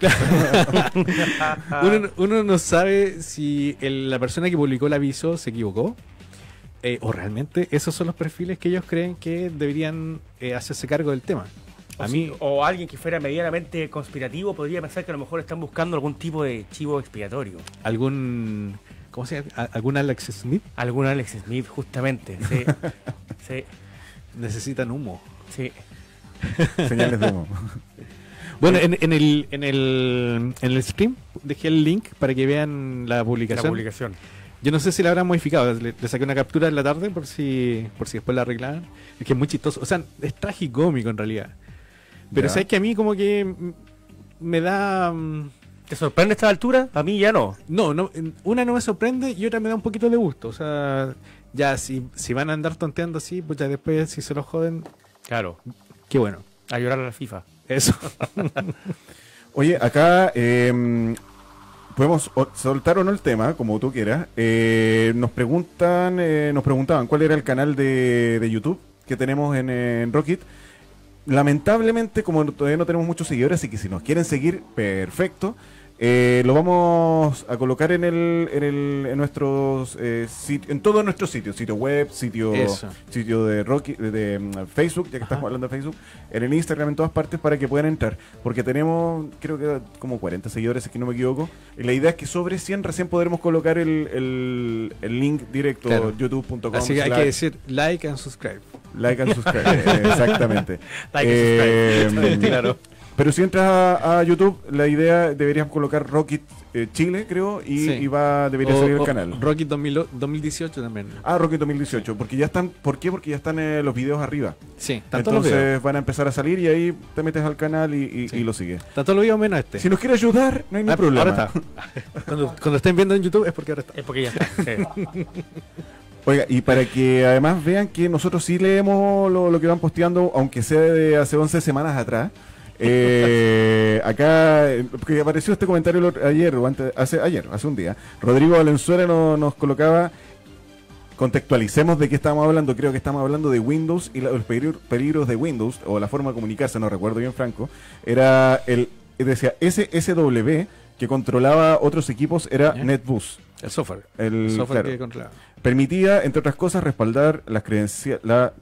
Uno no sabe si la persona que publicó el aviso se equivocó o realmente esos son los perfiles que ellos creen que deberían hacerse cargo del tema. O alguien que fuera medianamente conspirativo podría pensar que a lo mejor están buscando algún tipo de chivo expiatorio. ¿Cómo se llama? ¿Algún Alex Smith? Algún Alex Smith, justamente. Sí. Sí. Necesitan humo. Sí. Señales de humo. Bueno, en el stream dejé el link para que vean la La publicación. publicación. Yo no sé si la habrán modificado. Le saqué una captura en la tarde por si después la arreglaban. Es que es muy chistoso. O sea, es tragicómico en realidad. Pero Ya. sabes que a mí como que me da... ¿Te sorprende a esta altura? A mí ya no. No, una no me sorprende y otra me da un poquito de gusto. O sea, ya si van a andar tonteando así, pues ya después si se lo joden, Claro. qué bueno. A llorar a la FIFA. Eso. Oye, acá podemos soltar o no el tema, como tú quieras. Nos preguntaban cuál era el canal de YouTube que tenemos en Rocket. Lamentablemente, como todavía no tenemos muchos seguidores, así que si nos quieren seguir, perfecto. Lo vamos a colocar en nuestros en todos nuestros sitios, sitio web, sitio de Rocket, de Facebook, ya que estamos hablando de Facebook, en el Instagram, en todas partes, para que puedan entrar, porque tenemos, creo que como 40 seguidores, si no me equivoco, y la idea es que sobre 100 recién podremos colocar el link directo, Claro. youtube.com. Así que hay que decir like and subscribe. Like and subscribe, exactamente. Like and subscribe. Claro. Pero si entras a YouTube, la idea deberías colocar Rocket Chile, creo, y, Sí. debería salir el canal. Rocky 2018 también. Rocket 2018, porque ya están, ¿por qué? Porque ya están los videos arriba. Sí, tanto los Entonces videos. van a empezar a salir y ahí te metes al canal y lo sigues. Tanto los videos menos este. Si nos quiere ayudar, no hay ningún problema. Ahora está. Cuando estén viendo en YouTube es porque ahora está. Es porque ya está. Sí. Oiga, y para que además vean que nosotros sí leemos lo que van posteando, aunque sea de hace 11 semanas atrás. Acá, porque apareció este comentario ayer, o hace un día. Rodrigo Valenzuela nos colocaba, contextualicemos de qué estamos hablando. Creo que estamos hablando de Windows y los peligros de Windows, o la forma de comunicarse, no recuerdo bien, Franco. Era decía SSW, que controlaba otros equipos, era ¿Ya? NetBus. El software. El software claro. que controlaba. Permitía, entre otras cosas, respaldar las credenciales.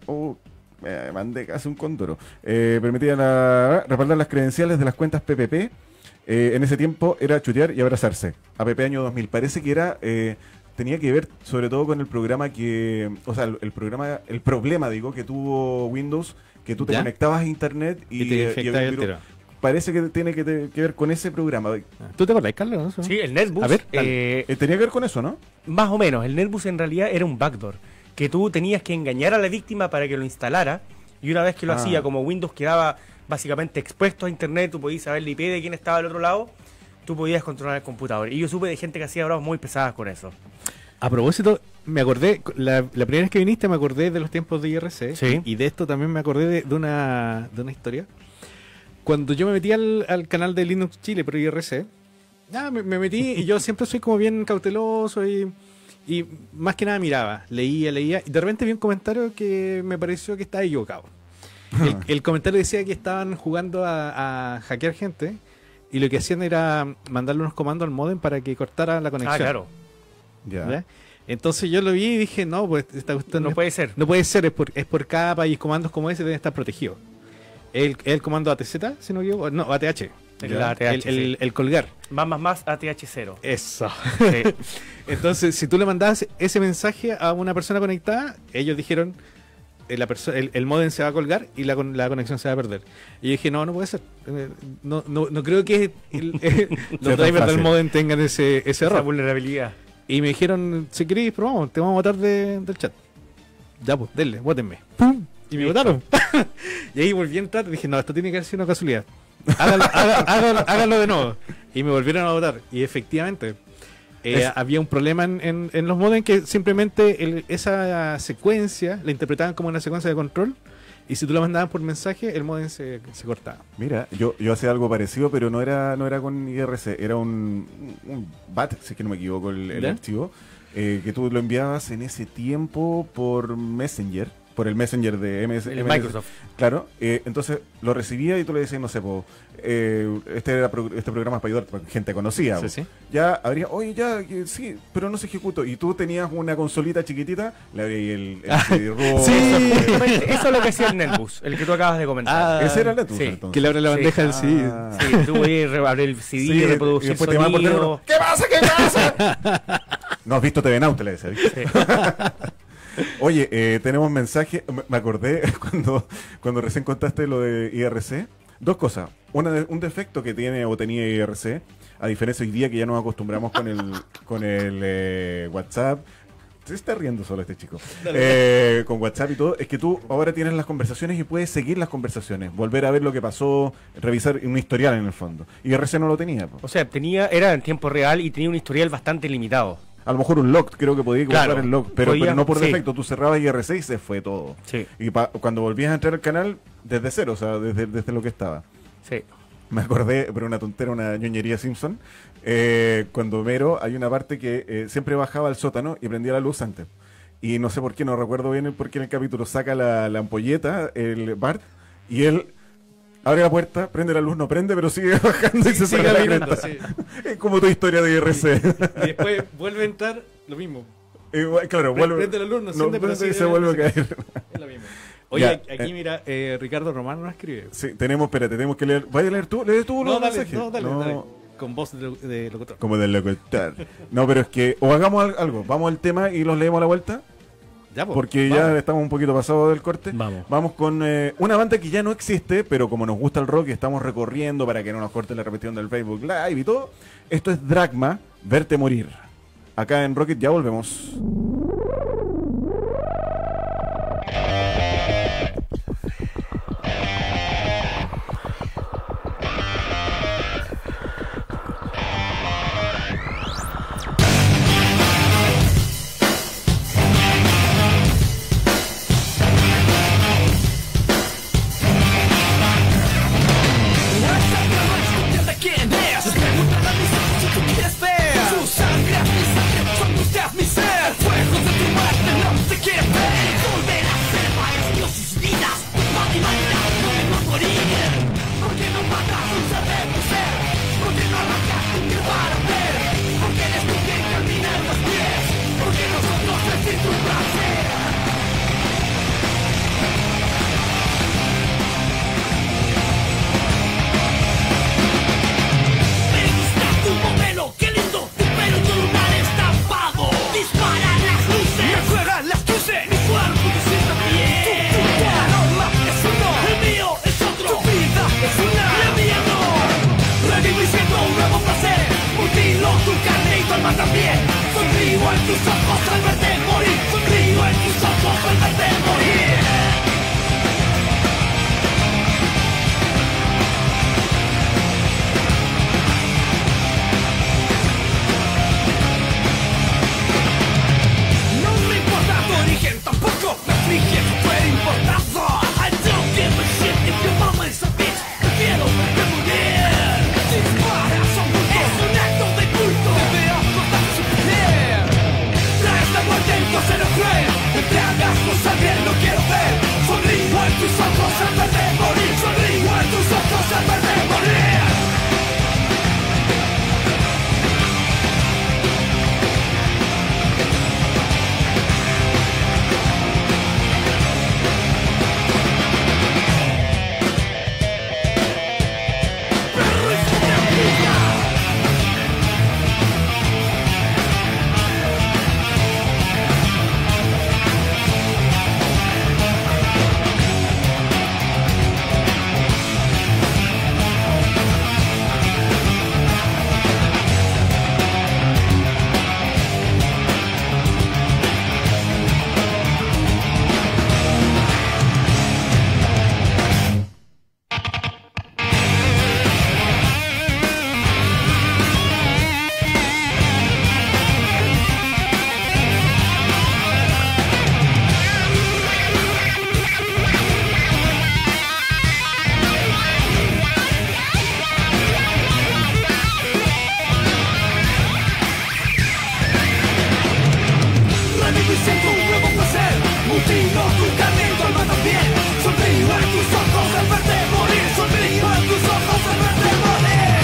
Me mandé casi un cóndoro. Permitía respaldar las credenciales de las cuentas PPP. En ese tiempo era chutear y abrazarse. APP año 2000. Parece que era. Tenía que ver sobre todo con el programa que. O sea, el problema, digo, que tuvo Windows, que tú te ¿Ya? conectabas a internet Y te infectaba el tiro. Parece que tiene que ver con ese programa. ¿Tú te acordás, Carlos? Sí, el NetBus. A ver, Tenía que ver con eso, ¿no? Más o menos. El NetBus en realidad era un backdoor que tú tenías que engañar a la víctima para que lo instalara, y una vez que lo hacía, como Windows quedaba básicamente expuesto a internet, tú podías saber la IP de quién estaba al otro lado, tú podías controlar el computador. Y yo supe de gente que hacía bromas muy pesadas con eso. A propósito, me acordé, la primera vez que viniste me acordé de los tiempos de IRC. Sí. Y de esto también me acordé de una historia. Cuando yo me metí al canal de Linux Chile por IRC, me metí y yo siempre soy como bien cauteloso y más que nada miraba, leía, y de repente vi un comentario que me pareció que estaba equivocado. El comentario decía que estaban jugando a hackear gente y lo que hacían era mandarle unos comandos al modem para que cortara la conexión. Claro. ¿Ya? Entonces yo lo vi y dije, no, pues esta cuestión No puede ser. No puede ser, es por capa y comandos como ese deben estar protegidos. El comando ATZ, si no me equivoco, no, ATH. La ATH, sí. El colgar. Más ATH0. Eso. Sí. Entonces, si tú le mandabas ese mensaje a una persona conectada, ellos dijeron, el modem se va a colgar y la conexión se va a perder. Y yo dije, no puede ser. No creo que los drivers del modem tengan ese Esa error. vulnerabilidad. Y me dijeron, si queréis, probamos, te vamos a votar del chat. Ya, pues, denle, votenme. ¡Pum! Y me votaron. Y ahí volví a entrar y dije, no, esto tiene que haber sido una casualidad. Háganlo de nuevo. Y me volvieron a votar. Y efectivamente, había un problema en los modems que simplemente esa secuencia la interpretaban como una secuencia de control. Y si tú la mandabas por mensaje, el modem se cortaba. Mira, yo hacía algo parecido, pero no era con IRC, era un BAT, si es que no me equivoco el ¿Ya? archivo, que tú lo enviabas en ese tiempo por Messenger, por el Messenger de Microsoft. Claro, entonces lo recibía y tú le decías, no sé, este programa es para ayudar, porque gente conocida. Sí, sí. Ya habría, oye, sí, pero no se ejecutó. Y tú tenías una consolita chiquitita, le abrías el CD-ROM. Sí. Eso es lo que hacía el NetBus, el que tú acabas de comentar. Ese era el NetBus, Sí. entonces. Que le abre la bandeja del CD. Sí, tú podías abrir el CD, Sí, reproducir y después te van por sonido. teléfono, ¿Qué pasa? No has visto TV Now, te le decía. Sí. Oye, tenemos mensaje. Me acordé cuando recién contaste lo de IRC. Dos cosas. Un defecto que tiene o tenía IRC, a diferencia hoy día que ya nos acostumbramos con el WhatsApp. Se está riendo solo este chico. Con WhatsApp y todo, es que tú ahora tienes las conversaciones y puedes seguir las conversaciones, volver a ver lo que pasó, revisar un historial en el fondo. IRC no lo tenía. O sea, era en tiempo real y tenía un historial bastante limitado. A lo mejor un log, creo que podía Claro, comprar el log, pero no por sí. defecto. Tú cerrabas IRC y se fue todo. Sí. Y cuando volvías a entrar al canal, desde cero, o sea, desde lo que estaba. Sí. Me acordé, pero una tontera, una ñoñería Simpson, cuando Homero, hay una parte que siempre bajaba al sótano y prendía la luz antes. Y no sé por qué, no recuerdo bien por qué en el capítulo saca la ampolleta, el Bart, y él abre la puerta, prende la luz, no prende, pero sigue bajando y se sigue saca la caminando, cresta. sí. Es como tu historia de IRC. Y después vuelve a entrar, lo mismo. Claro, vuelve. Prende la luz, no enciende, pero prende y sigue se vuelve a caminando. caer. Es lo mismo. Oye, Ya, aquí mira, Ricardo Romano nos escribe. Sí, tenemos que leer. ¿Vaya a leer tú? ¿Lees tú los mensajes? Dale. Con voz de locutor. Como del locutor. No, pero es que, o hagamos algo, vamos al tema y los leemos a la vuelta. Ya, pues, porque vamos. ya estamos un poquito pasados del corte. Vamos. Con una banda que ya no existe, pero como nos gusta el rock y estamos recorriendo para que no nos corte la repetición del Facebook Live y todo. Esto es Dragma, Verte Morir. Acá en Rocket ya volvemos. Mi ser, fuego de tu muerte no te quiere ver. Volver a ser varios sus vidas. Humanidad no debemos morir. Porque no matas un ser de tu ser. Porque no arrancas tu piel para ver. Porque eres tú quien camina en los pies. Porque nosotros sentimos tu placer. Me gusta tu modelo, qué lindo. Tu pelo y tu lunar está apagado. Disparan las luces, me juegan las luces. Mi cuerpo te sienta bien. Tu aroma es uno, el mío es otro. Tu vida es una, la mía no. Revivo y siento un nuevo placer. Mutilo tu carne y tu alma también. Sonrío en tus ojos al verte morir. Sonrío en tus ojos al verte morir. No me importa tu origen, tampoco me aflige tu importando. I don't give a shit if your mama is a bitch. Prefiero verte morir. Dispara, son bultos. Es un acto de culto. Te veo cortar su piel. Traes la muerte en tu acero cruel. Te tragas con sangre, no quiero ver. Sonrío en tus ojos al verte morir. Sonrío en tus ojos al verte morir. Revivo y siento un nuevo placer. Mutilo tu carne y tu alma también. Sonrío en tus ojos al verte morir. Sonrío en tus ojos al verte morir.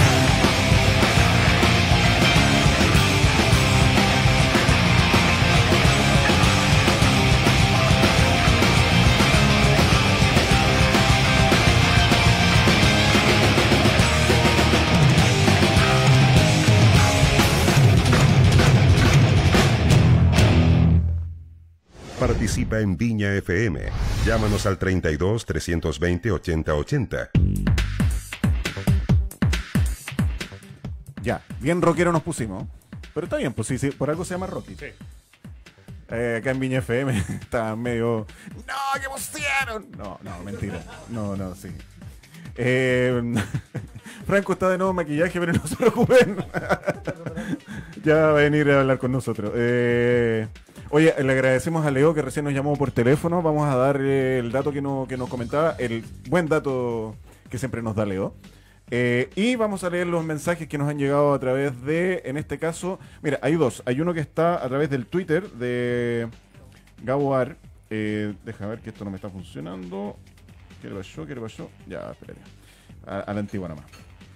Participa en Viña FM. Llámanos al 32 320 8080. Ya, bien rockero nos pusimos. Pero está bien, pues sí, por algo se llama Rocky. Sí. Acá en Viña FM está medio... ¡No, que pusieron! No, mentira. No, sí. Franco está de nuevo en maquillaje, pero no se preocupen. Ya va a venir a hablar con nosotros. Oye, le agradecemos a Leo que recién nos llamó por teléfono. Vamos a dar el dato que nos comentaba, el buen dato que siempre nos da Leo. Y vamos a leer los mensajes que nos han llegado a través de, en este caso, mira, hay dos. Hay uno que está a través del Twitter de Gaboar. Deja ver que esto no me está funcionando. ¿Qué le pasó? Ya, espérate. A la antigua nomás.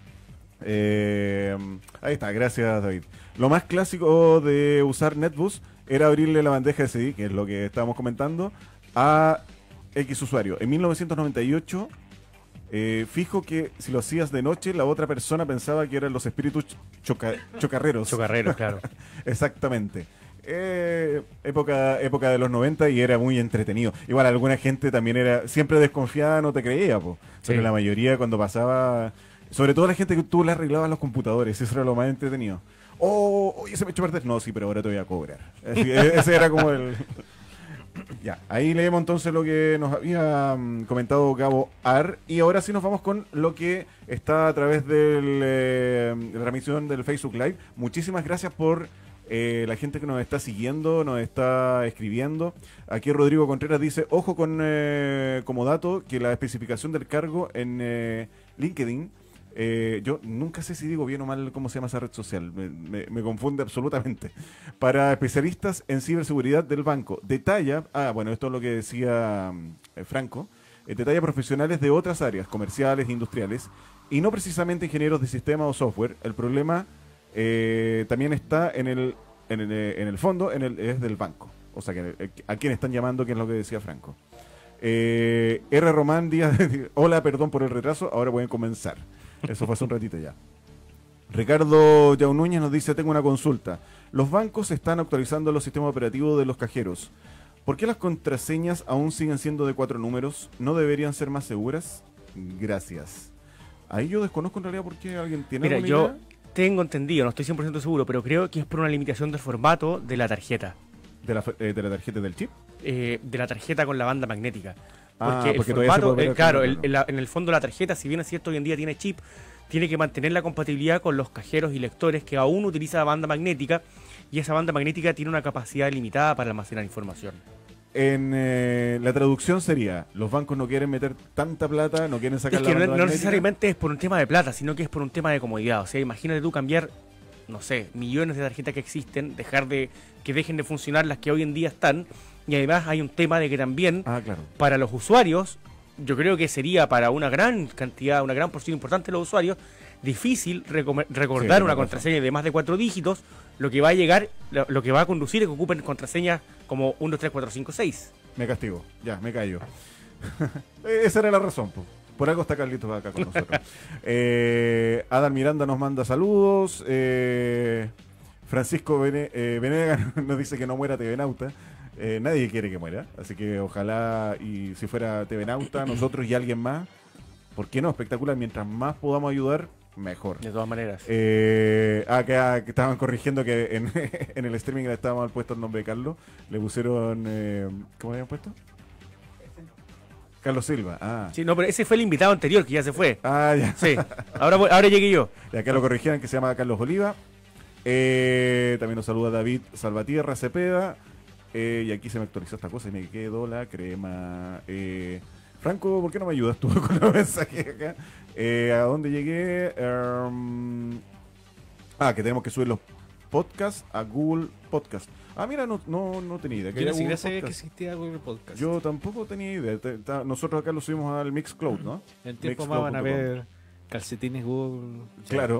Ahí está, gracias David. Lo más clásico de usar NetBus era abrirle la bandeja de CD, que es lo que estábamos comentando, a X usuario. En 1998, fijo que si lo hacías de noche, la otra persona pensaba que eran los espíritus chocarreros. Chocarreros, claro. Exactamente. Época de los 90 y era muy entretenido. Igual alguna gente también era siempre desconfiada, no te creía, po. Pero Sí. la mayoría cuando pasaba, sobre todo la gente que tú le arreglabas los computadores, eso era lo más entretenido. Oye, se me echó a perder. No, sí, pero ahora te voy a cobrar. Así, ese era como el... Ya, ahí leemos entonces lo que nos había comentado Gabo Ar, y ahora sí nos vamos con lo que está a través de la transmisión del Facebook Live. Muchísimas gracias por la gente que nos está siguiendo, nos está escribiendo. Aquí Rodrigo Contreras dice, ojo con como dato que la especificación del cargo en LinkedIn, yo nunca sé si digo bien o mal cómo se llama esa red social, me confunde absolutamente. Para especialistas en ciberseguridad del banco, detalla, bueno, esto es lo que decía Franco, detalla profesionales de otras áreas, comerciales, industriales, y no precisamente ingenieros de sistema o software. El problema también está en el fondo, es del banco. O sea, que a quién están llamando, que es lo que decía Franco. R. Román Díaz, hola, perdón por el retraso, ahora pueden comenzar. Eso fue hace un ratito ya. Ricardo Yao Núñez nos dice, tengo una consulta. Los bancos están actualizando los sistemas operativos de los cajeros. ¿Por qué las contraseñas aún siguen siendo de 4 números? ¿No deberían ser más seguras? Gracias. Ahí yo desconozco en realidad por qué alguien tiene Mira, alguna yo idea. tengo entendido, no estoy 100% seguro, pero creo que es por una limitación del formato de la tarjeta. ¿De la tarjeta del chip? De la tarjeta con la banda magnética. Ah, Porque el porque todavía se formato, puede ver claro, con- en el fondo la tarjeta, si bien es cierto hoy en día tiene chip, tiene que mantener la compatibilidad con los cajeros y lectores que aún utiliza la banda magnética, y esa banda magnética tiene una capacidad limitada para almacenar información. En la traducción sería, los bancos no quieren meter tanta plata, no quieren sacar Es la que no, banda no magnética. necesariamente es por un tema de plata, sino que es por un tema de comodidad. O sea, imagínate tú cambiar, no sé, millones de tarjetas que existen, que dejen de funcionar las que hoy en día están, y además hay un tema de que también Claro. para los usuarios, yo creo que sería para una gran cantidad, una gran porción importante de los usuarios, difícil recordar Sí, una tienes contraseña de más de 4 dígitos, lo que va a llegar, lo que va a conducir es que ocupen contraseñas como 1, 2, 3, 4, 5, 6. Me castigo, ya, me callo. Esa era la razón, po. Por algo está Carlitos acá con nosotros. Adam Miranda nos manda saludos. Francisco Venegas nos dice que no muera TV Nauta. Nadie quiere que muera, así que ojalá, y si fuera TV Nauta, nosotros y alguien más, ¿por qué no? Espectacular, mientras más podamos ayudar, mejor. De todas maneras. Que estaban corrigiendo que en el streaming estaba mal puesto el nombre de Carlos. Le pusieron. ¿Cómo le habían puesto? Carlos Silva. Sí, no, pero ese fue el invitado anterior que ya se fue. Ya. Sí, ahora llegué yo. Y acá lo corrigieron, que se llama Carlos Oliva. También nos saluda David Salvatierra Cepeda. Y aquí se me actualizó esta cosa y me quedó la crema. Franco, ¿por qué no me ayudas tú con los mensajes acá? ¿A dónde llegué? Que tenemos que subir los podcasts a Google Podcast. Mira, no tenía idea. Yo ni había siquiera Google sabía que Podcast. existía Google Podcast. Yo tampoco tenía idea. Nosotros acá lo subimos al Mixcloud, ¿no? En tiempo más van a Mixcloud.com. ver calcetines Google. Claro.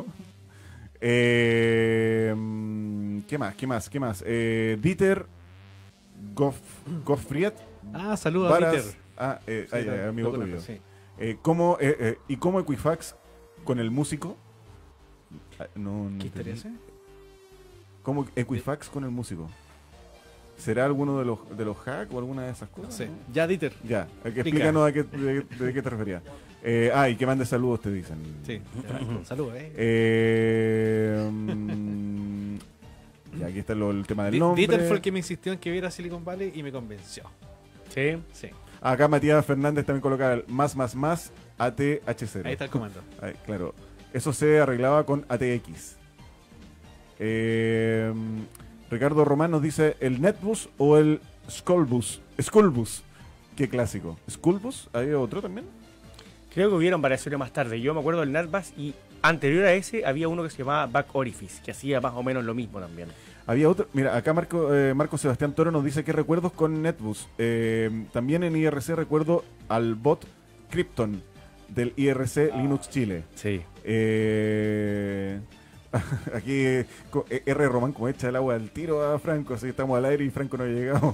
¿Qué más? Dieter Goffried. Saludos a Varas. Dieter. Amigo Lo tuyo. conozco, sí. ¿Cómo Equifax con el músico? No ¿Qué historia entendí. ese? ¿Cómo Equifax con el músico? ¿Será alguno de los hacks o alguna de esas No cosas? sé. ¿no? Ya, Dieter. Ya, explícanos de qué te referías. Y que mande saludos, te dicen. Sí. Saludos, Y aquí está el tema del nombre. Dieter fue el que me insistió en que viera Silicon Valley y me convenció. Sí. Sí. Acá Matías Fernández también coloca el más ATH0. Ahí está el comando. Claro. Eso se arreglaba con ATX. Ricardo Román nos dice el Netbus o el Skullbus. Qué clásico. ¿Skullbus? ¿Hay otro también? Creo que hubieron variaciones más tarde. Yo me acuerdo del NetBus y anterior a ese había uno que se llamaba Back Orifice, que hacía más o menos lo mismo también. Había otro. Mira, acá Marco Sebastián Toro nos dice qué recuerdos con Netbus. También en IRC recuerdo al bot Krypton del IRC Linux Chile. Sí. Aquí R. Román como echa el agua al tiro a Franco, así estamos al aire y Franco no ha llegado.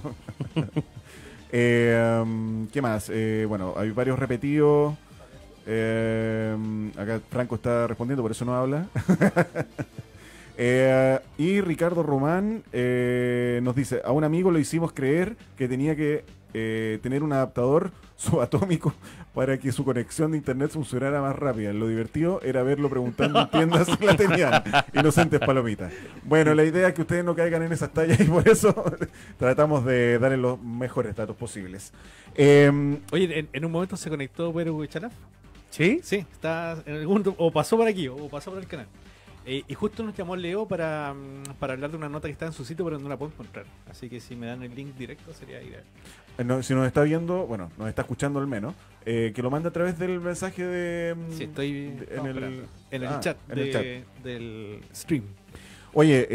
¿Qué más? Bueno, hay varios repetidos. Acá Franco está respondiendo, por eso no habla. Y Ricardo Román nos dice, a un amigo lo hicimos creer que tenía que tener un adaptador subatómico para que su conexión de internet funcionara más rápida. Lo divertido era verlo preguntando en tiendas si la tenían. Inocentes palomitas. Bueno, la idea es que ustedes no caigan en esas tallas y por eso tratamos de darles los mejores datos posibles. Oye, en un momento se conectó Pedro Huichalaf. ¿Sí? Sí, está en algún, o pasó por aquí, o pasó por el canal. Y justo nos llamó Leo para hablar de una nota que está en su sitio, pero no la puedo encontrar. Así que si me dan el link directo sería ideal. Si nos está viendo, bueno, nos está escuchando al menos, que lo mande a través del mensaje de... Sí, estoy en el chat, en el chat del stream. Oye,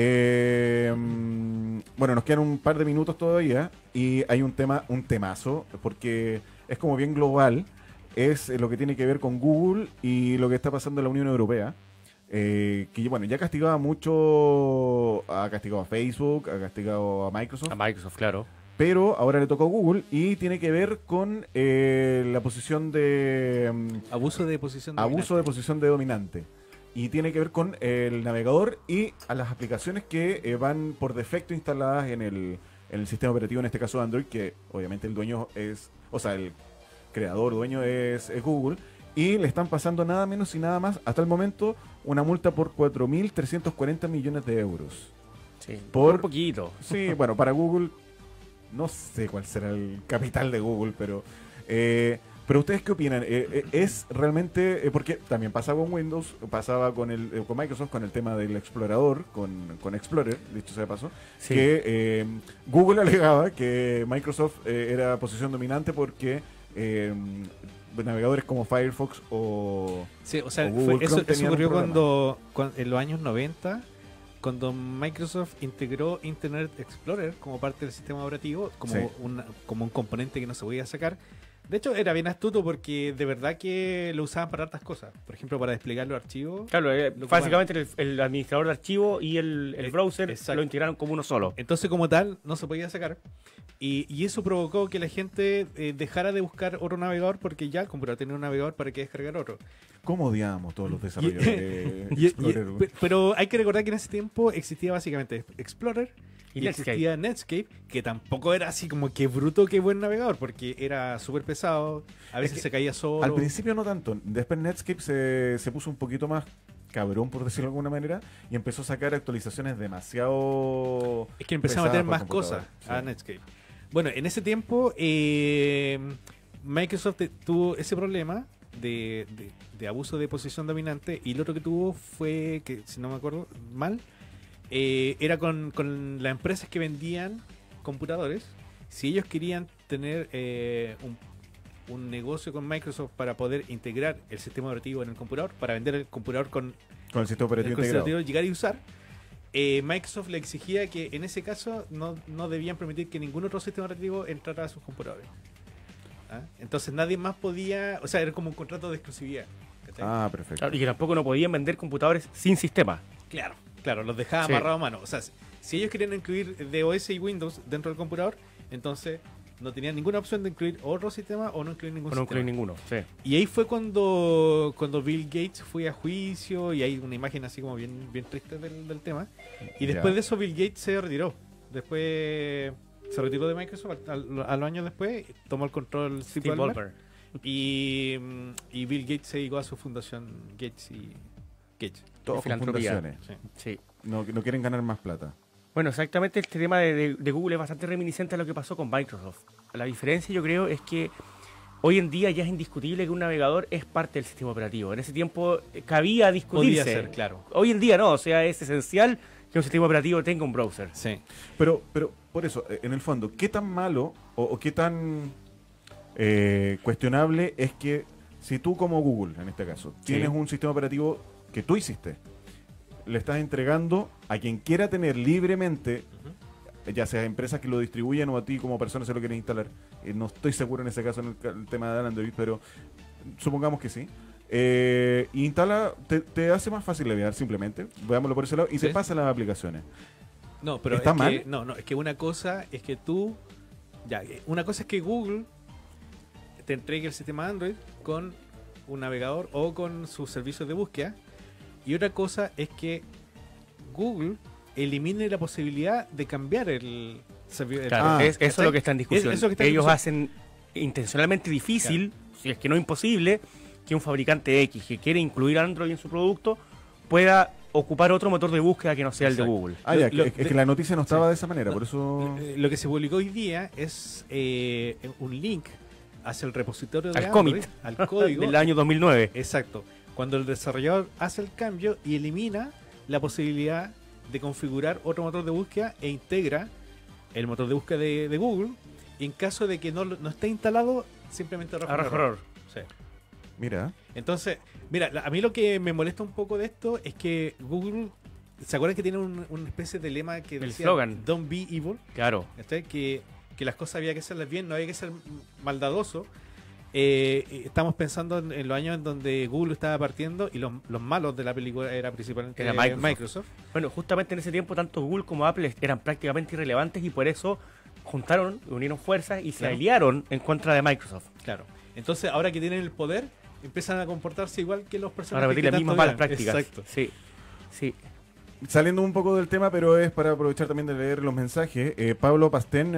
bueno, nos quedan un par de minutos todavía y hay un temazo, porque es como bien global, es lo que tiene que ver con Google y lo que está pasando en la Unión Europea. Que bueno, ya castigaba mucho, ha castigado a Facebook, ha castigado a Microsoft. A Microsoft, claro. Pero ahora le tocó a Google y tiene que ver con la posición de... abuso de posición de dominante. Y tiene que ver con el navegador y a las aplicaciones que van por defecto instaladas en el sistema operativo, en este caso Android, que obviamente el dueño es, o sea, el creador, dueño es Google. Y le están pasando nada menos y nada más, hasta el momento, una multa por 4.340 millones de euros. Sí, por poquito. Sí, bueno, para Google, no sé cuál será el capital de Google, pero ¿ustedes qué opinan? ¿Es realmente, porque también pasa con Windows, pasaba con Microsoft, con el tema del explorador, con Explorer, dicho sea de paso, sí, que Google alegaba que Microsoft era posición dominante porque... navegadores como Firefox o sí, o sea, o Google eso ocurrió cuando en los años 90, cuando Microsoft integró Internet Explorer como parte del sistema operativo, como, sí, como un componente que no se podía sacar. De hecho, era bien astuto porque de verdad que lo usaban para hartas cosas. Por ejemplo, para desplegar los archivos. Claro, básicamente el administrador de archivos y el browser lo integraron como uno solo. Entonces, como tal, no se podía sacar. Y eso provocó que la gente dejara de buscar otro navegador porque ya el computador tenía un navegador para que descargar otro. ¿Cómo odiamos todos los desarrolladores de Explorer? Pero hay que recordar que en ese tiempo existía básicamente Explorer y Netscape. existía Netscape, que tampoco era así como que bruto, que buen navegador, porque era súper pesado, a veces se caía solo. Al principio no tanto, después Netscape se puso un poquito más cabrón, por decirlo de alguna manera, y empezó a sacar actualizaciones demasiado... Es que empezó a meter más cosas a Netscape. Bueno, en ese tiempo Microsoft tuvo ese problema de abuso de posición dominante, y lo otro que tuvo fue, que si no me acuerdo mal, era con las empresas que vendían computadores. Si ellos querían tener un negocio con Microsoft para poder integrar el sistema operativo en el computador, para vender el computador con el sistema operativo integrado, llegar y usar, Microsoft le exigía que en ese caso no debían permitir que ningún otro sistema operativo entrara a sus computadores. ¿Ah? Entonces nadie más podía, o sea, era como un contrato de exclusividad. ¿Cachai? Ah, perfecto. Claro, y que tampoco no podían vender computadores sin sistema. Claro, los dejaba amarrados a mano. O sea, si ellos querían incluir DOS y Windows dentro del computador, entonces no tenían ninguna opción de incluir otro sistema o no incluir ningún sistema. Incluir ninguno, sí. Y ahí fue cuando Bill Gates fue a juicio, y hay una imagen así como bien triste del tema. Y después de eso Bill Gates se retiró. Después se retiró de Microsoft a los años después, tomó el control Steve Ballmer. Y Bill Gates se dedicó a su fundación Gates y Gates. Todos con fundaciones. Sí. No quieren ganar más plata. Bueno, exactamente, este tema de Google es bastante reminiscente a lo que pasó con Microsoft. La diferencia, yo creo, es que hoy en día ya es indiscutible que un navegador es parte del sistema operativo. En ese tiempo cabía discutirse. Podía ser, claro. Hoy en día no, o sea, es esencial que un sistema operativo tenga un browser. Sí. Pero por eso, en el fondo, ¿qué tan malo o qué tan cuestionable es que si tú como Google, en este caso, tienes un sistema operativo que tú hiciste, le estás entregando a quien quiera tener libremente, ya sea empresas que lo distribuyen o a ti como persona se lo quieres instalar? No estoy seguro en ese caso en el tema de Android, pero supongamos que sí. Instala, te hace más fácil navegar simplemente, veámoslo por ese lado, y te pasa las aplicaciones. No, pero ¿está mal? No, es que una cosa es que una cosa es que Google te entregue el sistema Android con un navegador o con sus servicios de búsqueda, y otra cosa es que Google elimine la posibilidad de cambiar el servidor. Claro, eso es lo que está en discusión. Eso que está en Ellos discusión. hacen intencionalmente difícil, si es que no imposible, que un fabricante X que quiere incluir Android en su producto pueda ocupar otro motor de búsqueda que no sea el de Exacto. Google. Es que la noticia no estaba de esa manera, por eso... Lo que se publicó hoy día es un link hacia el repositorio de Al Android, commit al código del año 2009. Exacto. Cuando el desarrollador hace el cambio y elimina la posibilidad de configurar otro motor de búsqueda e integra el motor de búsqueda de Google, y en caso de que no esté instalado, simplemente arroja un error. Sí. Mira. Entonces, mira, a mí lo que me molesta un poco de esto es que Google, ¿se acuerdan que tiene una especie de lema que El decía slogan. Don't be evil? Claro. Que las cosas había que hacerlas bien, no había que ser maldadoso. Estamos pensando en los años en donde Google estaba partiendo y los malos de la película era principalmente Era Microsoft. Bueno, justamente en ese tiempo tanto Google como Apple eran prácticamente irrelevantes y por eso unieron fuerzas y se aliaron en contra de Microsoft. Claro. Entonces, ahora que tienen el poder, empiezan a comportarse igual que los A personajes repetir que las mismas tanto malas ganan. prácticas. Exacto. Sí. Sí. Saliendo un poco del tema, pero es para aprovechar también de leer los mensajes. Pablo Pastén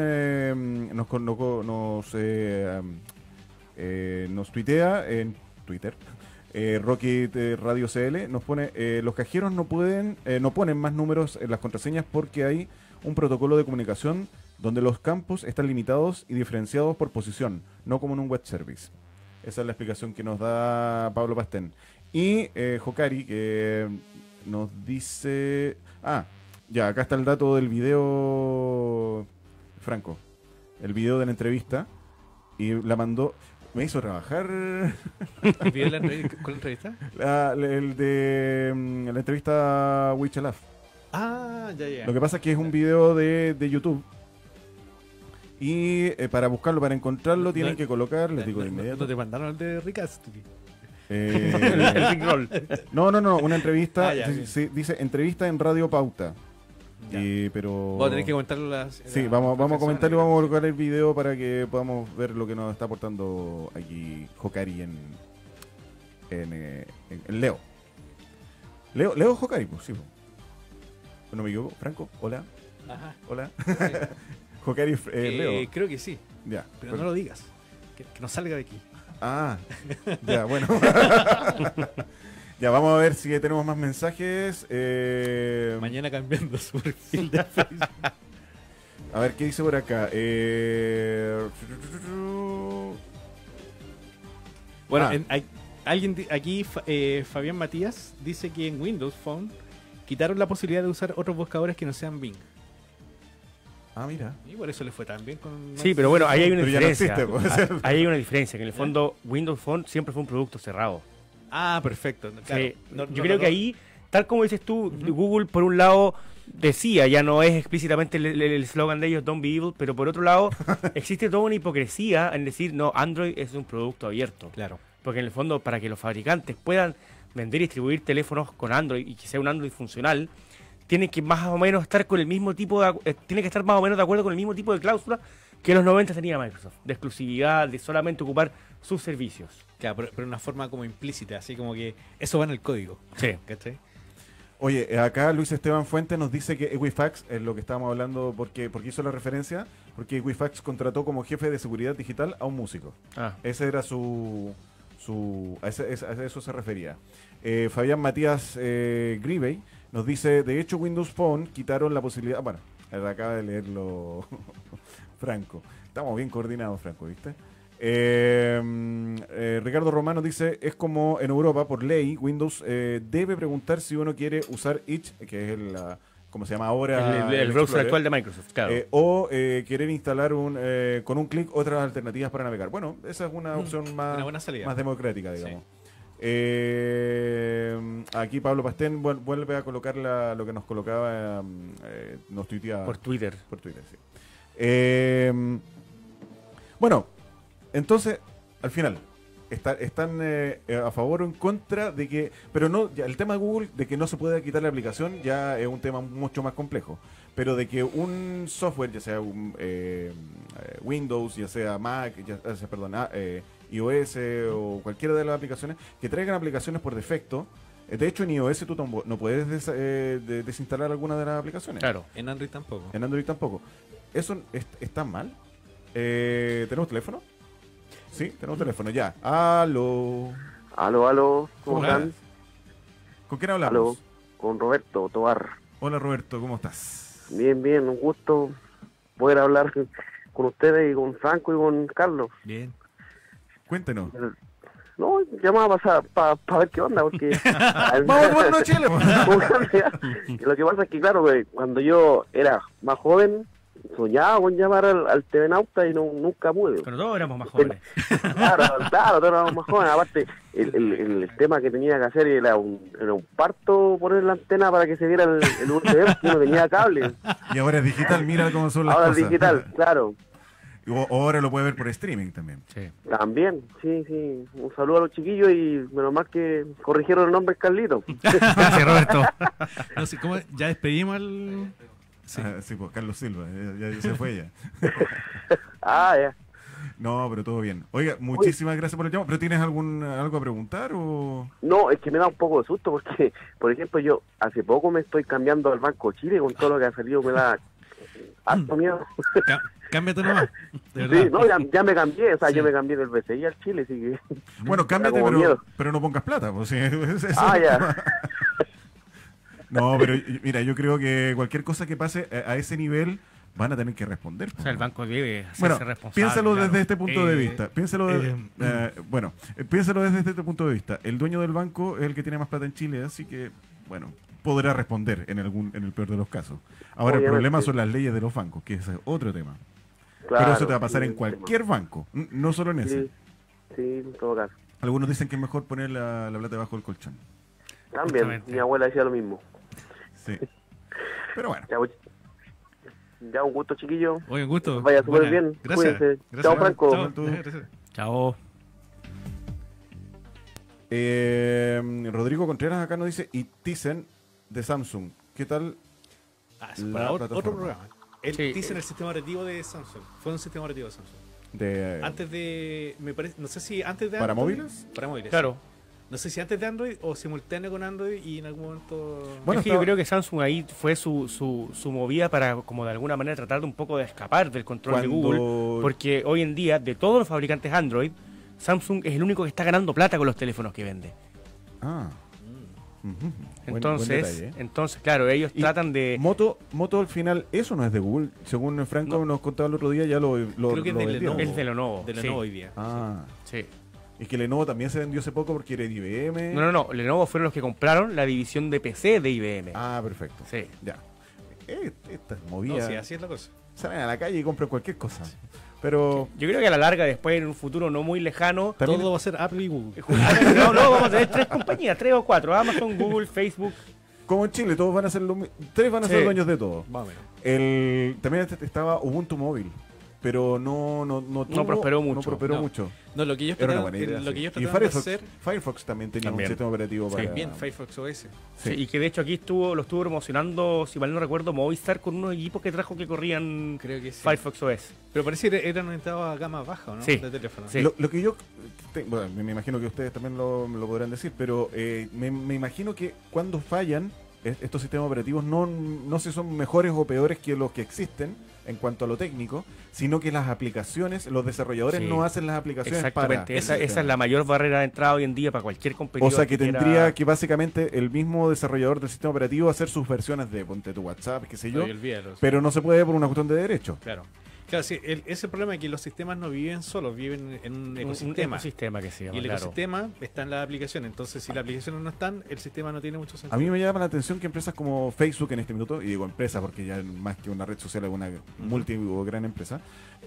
nos tuitea en Twitter. Rocket Radio CL nos pone: los cajeros no ponen más números en las contraseñas porque hay un protocolo de comunicación donde los campos están limitados y diferenciados por posición, no como en un web service. Esa es la explicación que nos da Pablo Pastén. Y Jokari, que nos dice... ya, acá está el dato del video, Franco. El video de la entrevista. Y la mandó... Me hizo trabajar... ¿El video de ¿Con la entrevista? El de la entrevista Wichalaf. Ya. Lo que pasa es que es un video de YouTube. Y para buscarlo, para encontrarlo, tienen que colocar, les digo de inmediato. ¿No te mandaron el de Ricast? El Rickroll. No, una entrevista. Ya, dice entrevista en Radio Pauta. Pero... Vos tenés que comentarlo las... Sí, vamos a comentarlo y vamos a colocar el video para que podamos ver lo que nos está aportando aquí Jokari en Leo. Leo Jokari, pues sí. No me equivoco. Franco, hola. Ajá. Hola. Sí. Jokari Leo. Creo que sí. Ya. Pero no lo digas. Que no salga de aquí. Ya, bueno. Ya, vamos a ver si tenemos más mensajes. Mañana cambiando su perfil de Facebook. A ver, ¿qué dice por acá? Bueno, aquí Fabián Matías dice que en Windows Phone quitaron la posibilidad de usar otros buscadores que no sean Bing. Mira. Y por eso le fue tan bien con... Sí, pero bueno, ahí hay una Pero ya no diferencia. existe, pues. Ahí hay una diferencia, que en el fondo Windows Phone siempre fue un producto cerrado. Perfecto. Claro. Sí, yo creo que ahí, tal como dices tú, Google por un lado decía, ya no es explícitamente el eslogan de ellos, Don't be evil, pero por otro lado existe toda una hipocresía en decir, no, Android es un producto abierto. Claro. Porque en el fondo, para que los fabricantes puedan vender y distribuir teléfonos con Android y que sea un Android funcional, tiene que más o menos estar con el mismo tipo de, tiene que estar más o menos de acuerdo con el mismo tipo de cláusula que en los 90 tenía Microsoft, de exclusividad, de solamente ocupar sus servicios. Claro, pero de una forma como implícita, así como que eso va en el código. Sí. ¿Cachai? Oye, acá Luis Esteban Fuentes nos dice que Equifax, es lo que estábamos hablando, porque hizo la referencia, porque Equifax contrató como jefe de seguridad digital a un músico. Ese era a eso se refería. Fabián Matías Gribey nos dice, de hecho Windows Phone quitaron la posibilidad... Bueno, acaba de leerlo Franco. Estamos bien coordinados, Franco, ¿viste? Ricardo Romano dice, es como en Europa, por ley, Windows debe preguntar si uno quiere usar Edge, que es como se llama ahora... El browser actual de Microsoft, claro. O querer instalar con un clic otras alternativas para navegar. Bueno, esa es una opción más democrática, digamos. Sí. Aquí Pablo Pastén vuelve a colocar lo que nos colocaba, nos tuiteaba por Twitter. Por Twitter, sí. Bueno, entonces, al final, están a favor o en contra de que... Pero no, ya, el tema de Google, de que no se pueda quitar la aplicación, ya es un tema mucho más complejo. Pero de que un software, ya sea Windows, ya sea Mac, iOS o cualquiera de las aplicaciones, que traigan aplicaciones por defecto, De hecho, en iOS tú no puedes desinstalar alguna de las aplicaciones. Claro. En Android tampoco. En Android tampoco. ¿Eso está mal? ¿Tenemos teléfono? Sí, tenemos teléfono, ya. Aló. Aló, ¿cómo Hola. están? ¿Con quién hablamos? Aló, con Roberto Tobar. Hola Roberto, ¿cómo estás? Bien, un gusto poder hablar con ustedes y con Franco y con Carlos. Bien. Cuéntenos. No, llamaba para ver qué onda, porque... Vamos a tomarnos chile. Lo que pasa es que, claro, cuando yo era más joven, soñaba con llamar al TV Nauta y nunca pude. Pero todos éramos más jóvenes. Claro, todos éramos más jóvenes. Aparte, el tema que tenía que hacer era un parto, poner la antena para que se viera el USB, que no tenía cable. Y ahora es digital, mira cómo son las Ahora cosas. es digital, claro. O ahora lo puede ver por streaming también. Sí. También, sí. Un saludo a los chiquillos y menos mal que corrigieron el nombre Carlito. Gracias, Roberto. No sé, ¿cómo? Ya despedimos al... Sí, sí pues Carlos Silva, ya se fue ya. Ya. No, pero todo bien. Oiga, muchísimas gracias por el llamado. ¿Pero tienes algo a preguntar o...? No, es que me da un poco de susto porque, por ejemplo, yo hace poco me estoy cambiando al Banco Chile con todo lo que ha salido, me da harto miedo. Cámbiate nomás. De Sí, verdad. no, ya me cambié, o sea, Sí. yo me cambié del BCI al Chile, así que... Bueno, cámbiate, como miedo. pero no pongas plata. Pues, sí, eso. Ya. No, pero mira, yo creo que cualquier cosa que pase a ese nivel van a tener que responder. O sea, el banco debe hacerse Bueno, responsable. piénsalo claro. desde este punto de vista. Piénsalo piénsalo desde este punto de vista. El dueño del banco es el que tiene más plata en Chile, así que, bueno, podrá responder en el peor de los casos. Ahora, Obviamente. el problema son las leyes de los bancos, que ese es otro tema. Claro, Pero eso te va a pasar sí, en cualquier banco, no solo en ese. Sí, en todo caso. Algunos dicen que es mejor poner la plata debajo del colchón. También, Justamente. mi abuela decía lo mismo. Sí. Pero bueno. Ya, un gusto, chiquillo. Oye, un gusto. Vaya súper Buena. bien. Gracias. Cuídense. Gracias. Chao, Franco. Chao. Tú. Gracias. Chao. Rodrigo Contreras acá nos dice, y Tizen de Samsung, ¿qué tal? Sí, La para otro plataforma. programa. El Sí. Tizen, el sistema operativo de Samsung. Fue un sistema operativo de Samsung. De, Antes de... me parece, no sé si antes de ¿Para Android. móviles? Para móviles. Claro. No sé si antes de Android o simultáneo con Android y en algún momento... Bueno, es que yo creo que Samsung ahí fue su movida para, como de alguna manera, tratar de un poco de escapar del control de Google. Porque hoy en día, de todos los fabricantes Android, Samsung es el único que está ganando plata con los teléfonos que vende. Ah. Ujú. Buen Entonces, detalle. claro, ellos Y tratan de... Moto al final, eso no es de Google. Según Franco nos contaba el otro día, ya lo Creo que es de vendieron. Lenovo. Es de Lenovo. De sí. Lenovo hoy día. Ah. Sí. Y que Lenovo también se vendió hace poco porque era de IBM. No. Lenovo fueron los que compraron la división de PC de IBM. Ah, perfecto. Sí. Ya. Esta es No, movida. sí, así es la cosa. Salen a la calle y compran cualquier cosa. Pero Yo creo que a la larga, después, en un futuro no muy lejano... también Todo va a ser Apple y Google. No, vamos a tener 3 compañías, 3 o 4. Amazon, Google, Facebook. como en Chile, todos van a ser tres van a ser Sí. dueños de todo. Más o menos. También estaba Ubuntu Móvil, pero no prosperó mucho. No prosperó No. mucho. No, lo que ellos Era una trataban, buena idea. lo que sí. ellos Y trataban de Firefox, hacer... Firefox también tenía También. un sistema operativo Sí, para... Bien, Firefox OS. Sí. Y que de hecho aquí lo estuvo promocionando, si mal no recuerdo, Movistar con unos equipos que trajo que corrían Creo que sí. Firefox OS. Pero parece que eran orientados a gama baja, ¿no? Sí. De teléfono. Sí. Lo que yo... bueno, me imagino que ustedes también lo podrán decir, pero me imagino que cuando fallan, estos sistemas operativos no sé si son mejores o peores que los que existen en cuanto a lo técnico, sino que las aplicaciones, los desarrolladores Sí. no hacen las aplicaciones para... Exactamente, esa es la mayor barrera de entrada hoy en día para cualquier competidor. O sea que quiera- tendría que básicamente el mismo desarrollador del sistema operativo hacer sus versiones de ponte tu WhatsApp, qué sé yo, Y olvídalo. pero no se puede por una cuestión de derecho. Claro. Claro, sí, ese problema es que los sistemas no viven solos, viven en un Un ecosistema. ecosistema que se llama, Y el claro. ecosistema está en las aplicaciones. Entonces, si las aplicaciones no están, el sistema no tiene mucho sentido. A mí me llama la atención que empresas como Facebook en este minuto, y digo empresa porque ya más que una red social es una multi o gran empresa,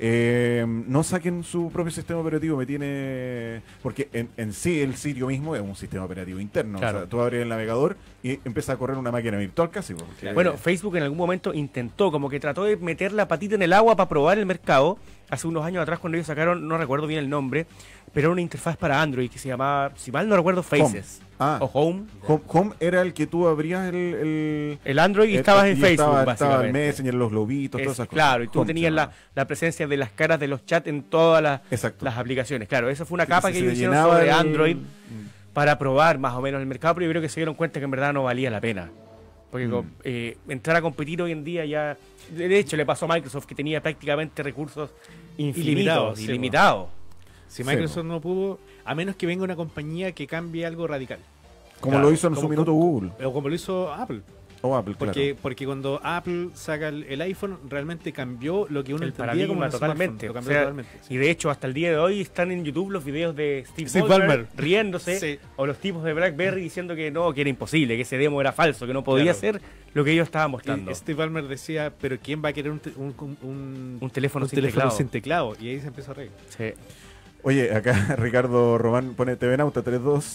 no saquen su propio sistema operativo. Porque en sí el sitio mismo es un sistema operativo interno. Claro. O sea, tú abres el navegador y empieza a correr una máquina virtual casi. Porque, Bueno, Facebook en algún momento intentó, como que trató de meter la patita en el agua para probar el mercado. Hace unos años atrás cuando ellos sacaron, no recuerdo bien el nombre, pero era una interfaz para Android que se llamaba, si mal no recuerdo, Faces. Ah. O Home. Home era el que tú abrías el Android y estabas en y Facebook, estaba el básicamente. Messenger, los globitos, todas esas cosas. Claro, y tú Home tenías se llama. la presencia de las caras de los chats en todas Exacto. las aplicaciones. Claro, esa fue una Sí, capa sí, que se ellos hicieron llenaba sobre el- Android para probar más o menos el mercado, pero yo creo que se dieron cuenta que en verdad no valía la pena. Porque entrar a competir hoy en día ya... De hecho, le pasó a Microsoft, que tenía prácticamente recursos infinitos, ilimitados. Si Microsoft no pudo, a menos que venga una compañía que cambie algo radical. Como lo hizo en su minuto Google. O como lo hizo Apple. O Apple, porque cuando Apple saca el iPhone, realmente cambió lo que uno entendía como totalmente. Lo cambió totalmente. Sí. Y de hecho, hasta el día de hoy están en YouTube los videos de Steve Ballmer riéndose, sí. O los tipos de BlackBerry diciendo que no, que era imposible, que ese demo era falso, que no podía ser lo que ellos estaban mostrando. Y Steve Ballmer decía, pero ¿quién va a querer un teléfono sin teclado? Y ahí se empezó a reír. Sí. Oye, acá Ricardo Román pone TV Nauta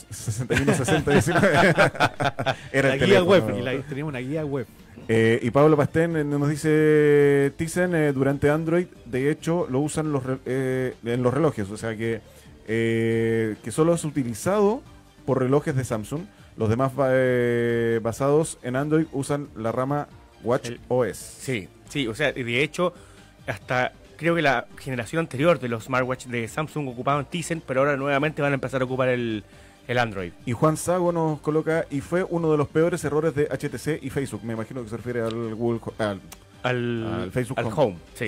32-61-60-19. Era la guía web, y teníamos una guía web. Y Pablo Pastén nos dice, Tizen, durante Android, de hecho, lo usan en los relojes, o sea que solo es utilizado por relojes de Samsung. Los demás basados en Android usan la rama Watch OS. Sí, o sea, de hecho, hasta... Creo que la generación anterior de los smartwatch de Samsung ocupaban Tizen, pero ahora nuevamente van a empezar a ocupar el Android. Y Juan Sago nos coloca, y fue uno de los peores errores de HTC y Facebook. Me imagino que se refiere al Google, al Facebook Home. Sí.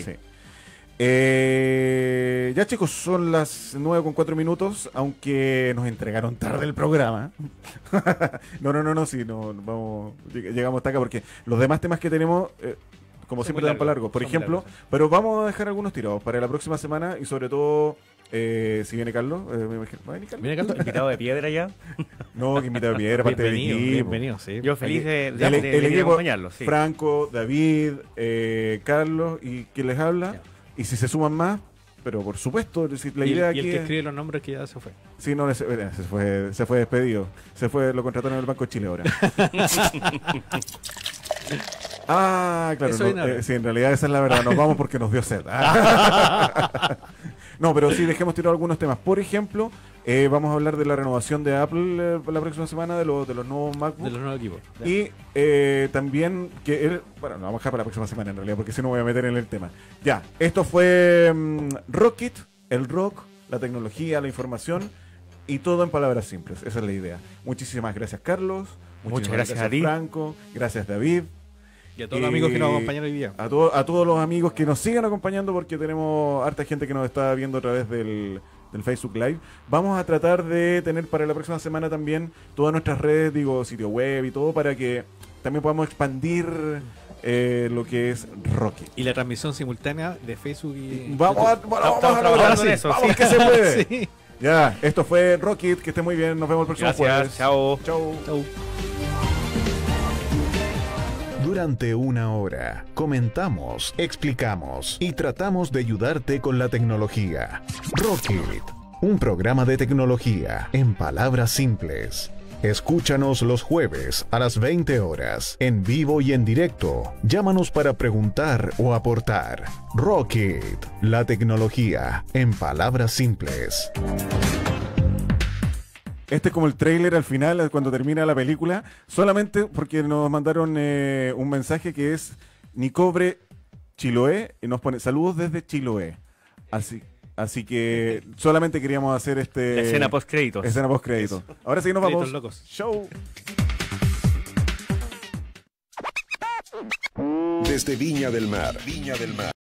Ya chicos, son las 9:04, aunque nos entregaron tarde el programa. No, sí, llegamos hasta acá porque los demás temas que tenemos... como siempre dan para largo, por ejemplo, pero vamos a dejar algunos tirados para la próxima semana y sobre todo, si viene Carlos, me imagino, ¿va a venir Carlos? ¿Viene Carlos? ¿Invitado de piedra ya? No, que invitado de piedra, parte del equipo. Bienvenido, sí. Yo feliz de equipo, acompañarlo, sí. Franco, David, Carlos y quien les habla, ya. Y si se suman más, pero por supuesto, la idea y el que escribe los nombres que ya se fue. Sí, no, se fue despedido, lo contrataron en el Banco de Chile ahora. Ah, claro, sí, en realidad esa es la verdad, nos vamos porque nos dio sed. No, pero sí, dejemos tirar algunos temas. Por ejemplo, vamos a hablar de la renovación de Apple la próxima semana, de los nuevos MacBook. De los nuevos equipos. Ya. Y también, lo vamos a dejar para la próxima semana en realidad, porque si no voy a meter en el tema. Ya, esto fue Rockit, el rock, la tecnología, la información y todo en palabras simples. Esa es la idea. Muchísimas gracias, Carlos. Muchas gracias a ti. Franco. Gracias, David. Y a todos los amigos que nos acompañan hoy día. A todos los amigos que nos sigan acompañando, porque tenemos harta gente que nos está viendo a través del Facebook Live. Vamos a tratar de tener para la próxima semana también todas nuestras redes, sitio web y todo, para que también podamos expandir lo que es Rocky. Y la transmisión simultánea de Facebook y... Vamos a lograr eso. Vamos, que se puede. Sí. Ya, esto fue Rocket, que esté muy bien. Nos vemos el próximo jueves. Chao. Durante una hora, comentamos, explicamos y tratamos de ayudarte con la tecnología. Rocket, un programa de tecnología en palabras simples. Escúchanos los jueves a las 20 horas, en vivo y en directo. Llámanos para preguntar o aportar. Rocket, la tecnología en palabras simples. Este es como el tráiler al final, cuando termina la película, solamente porque nos mandaron un mensaje que es Nicobre Chiloé, y nos pone saludos desde Chiloé. Así que solamente queríamos hacer la escena post-créditos. Ahora sí nos vamos. Locos. Show. Desde Viña del Mar.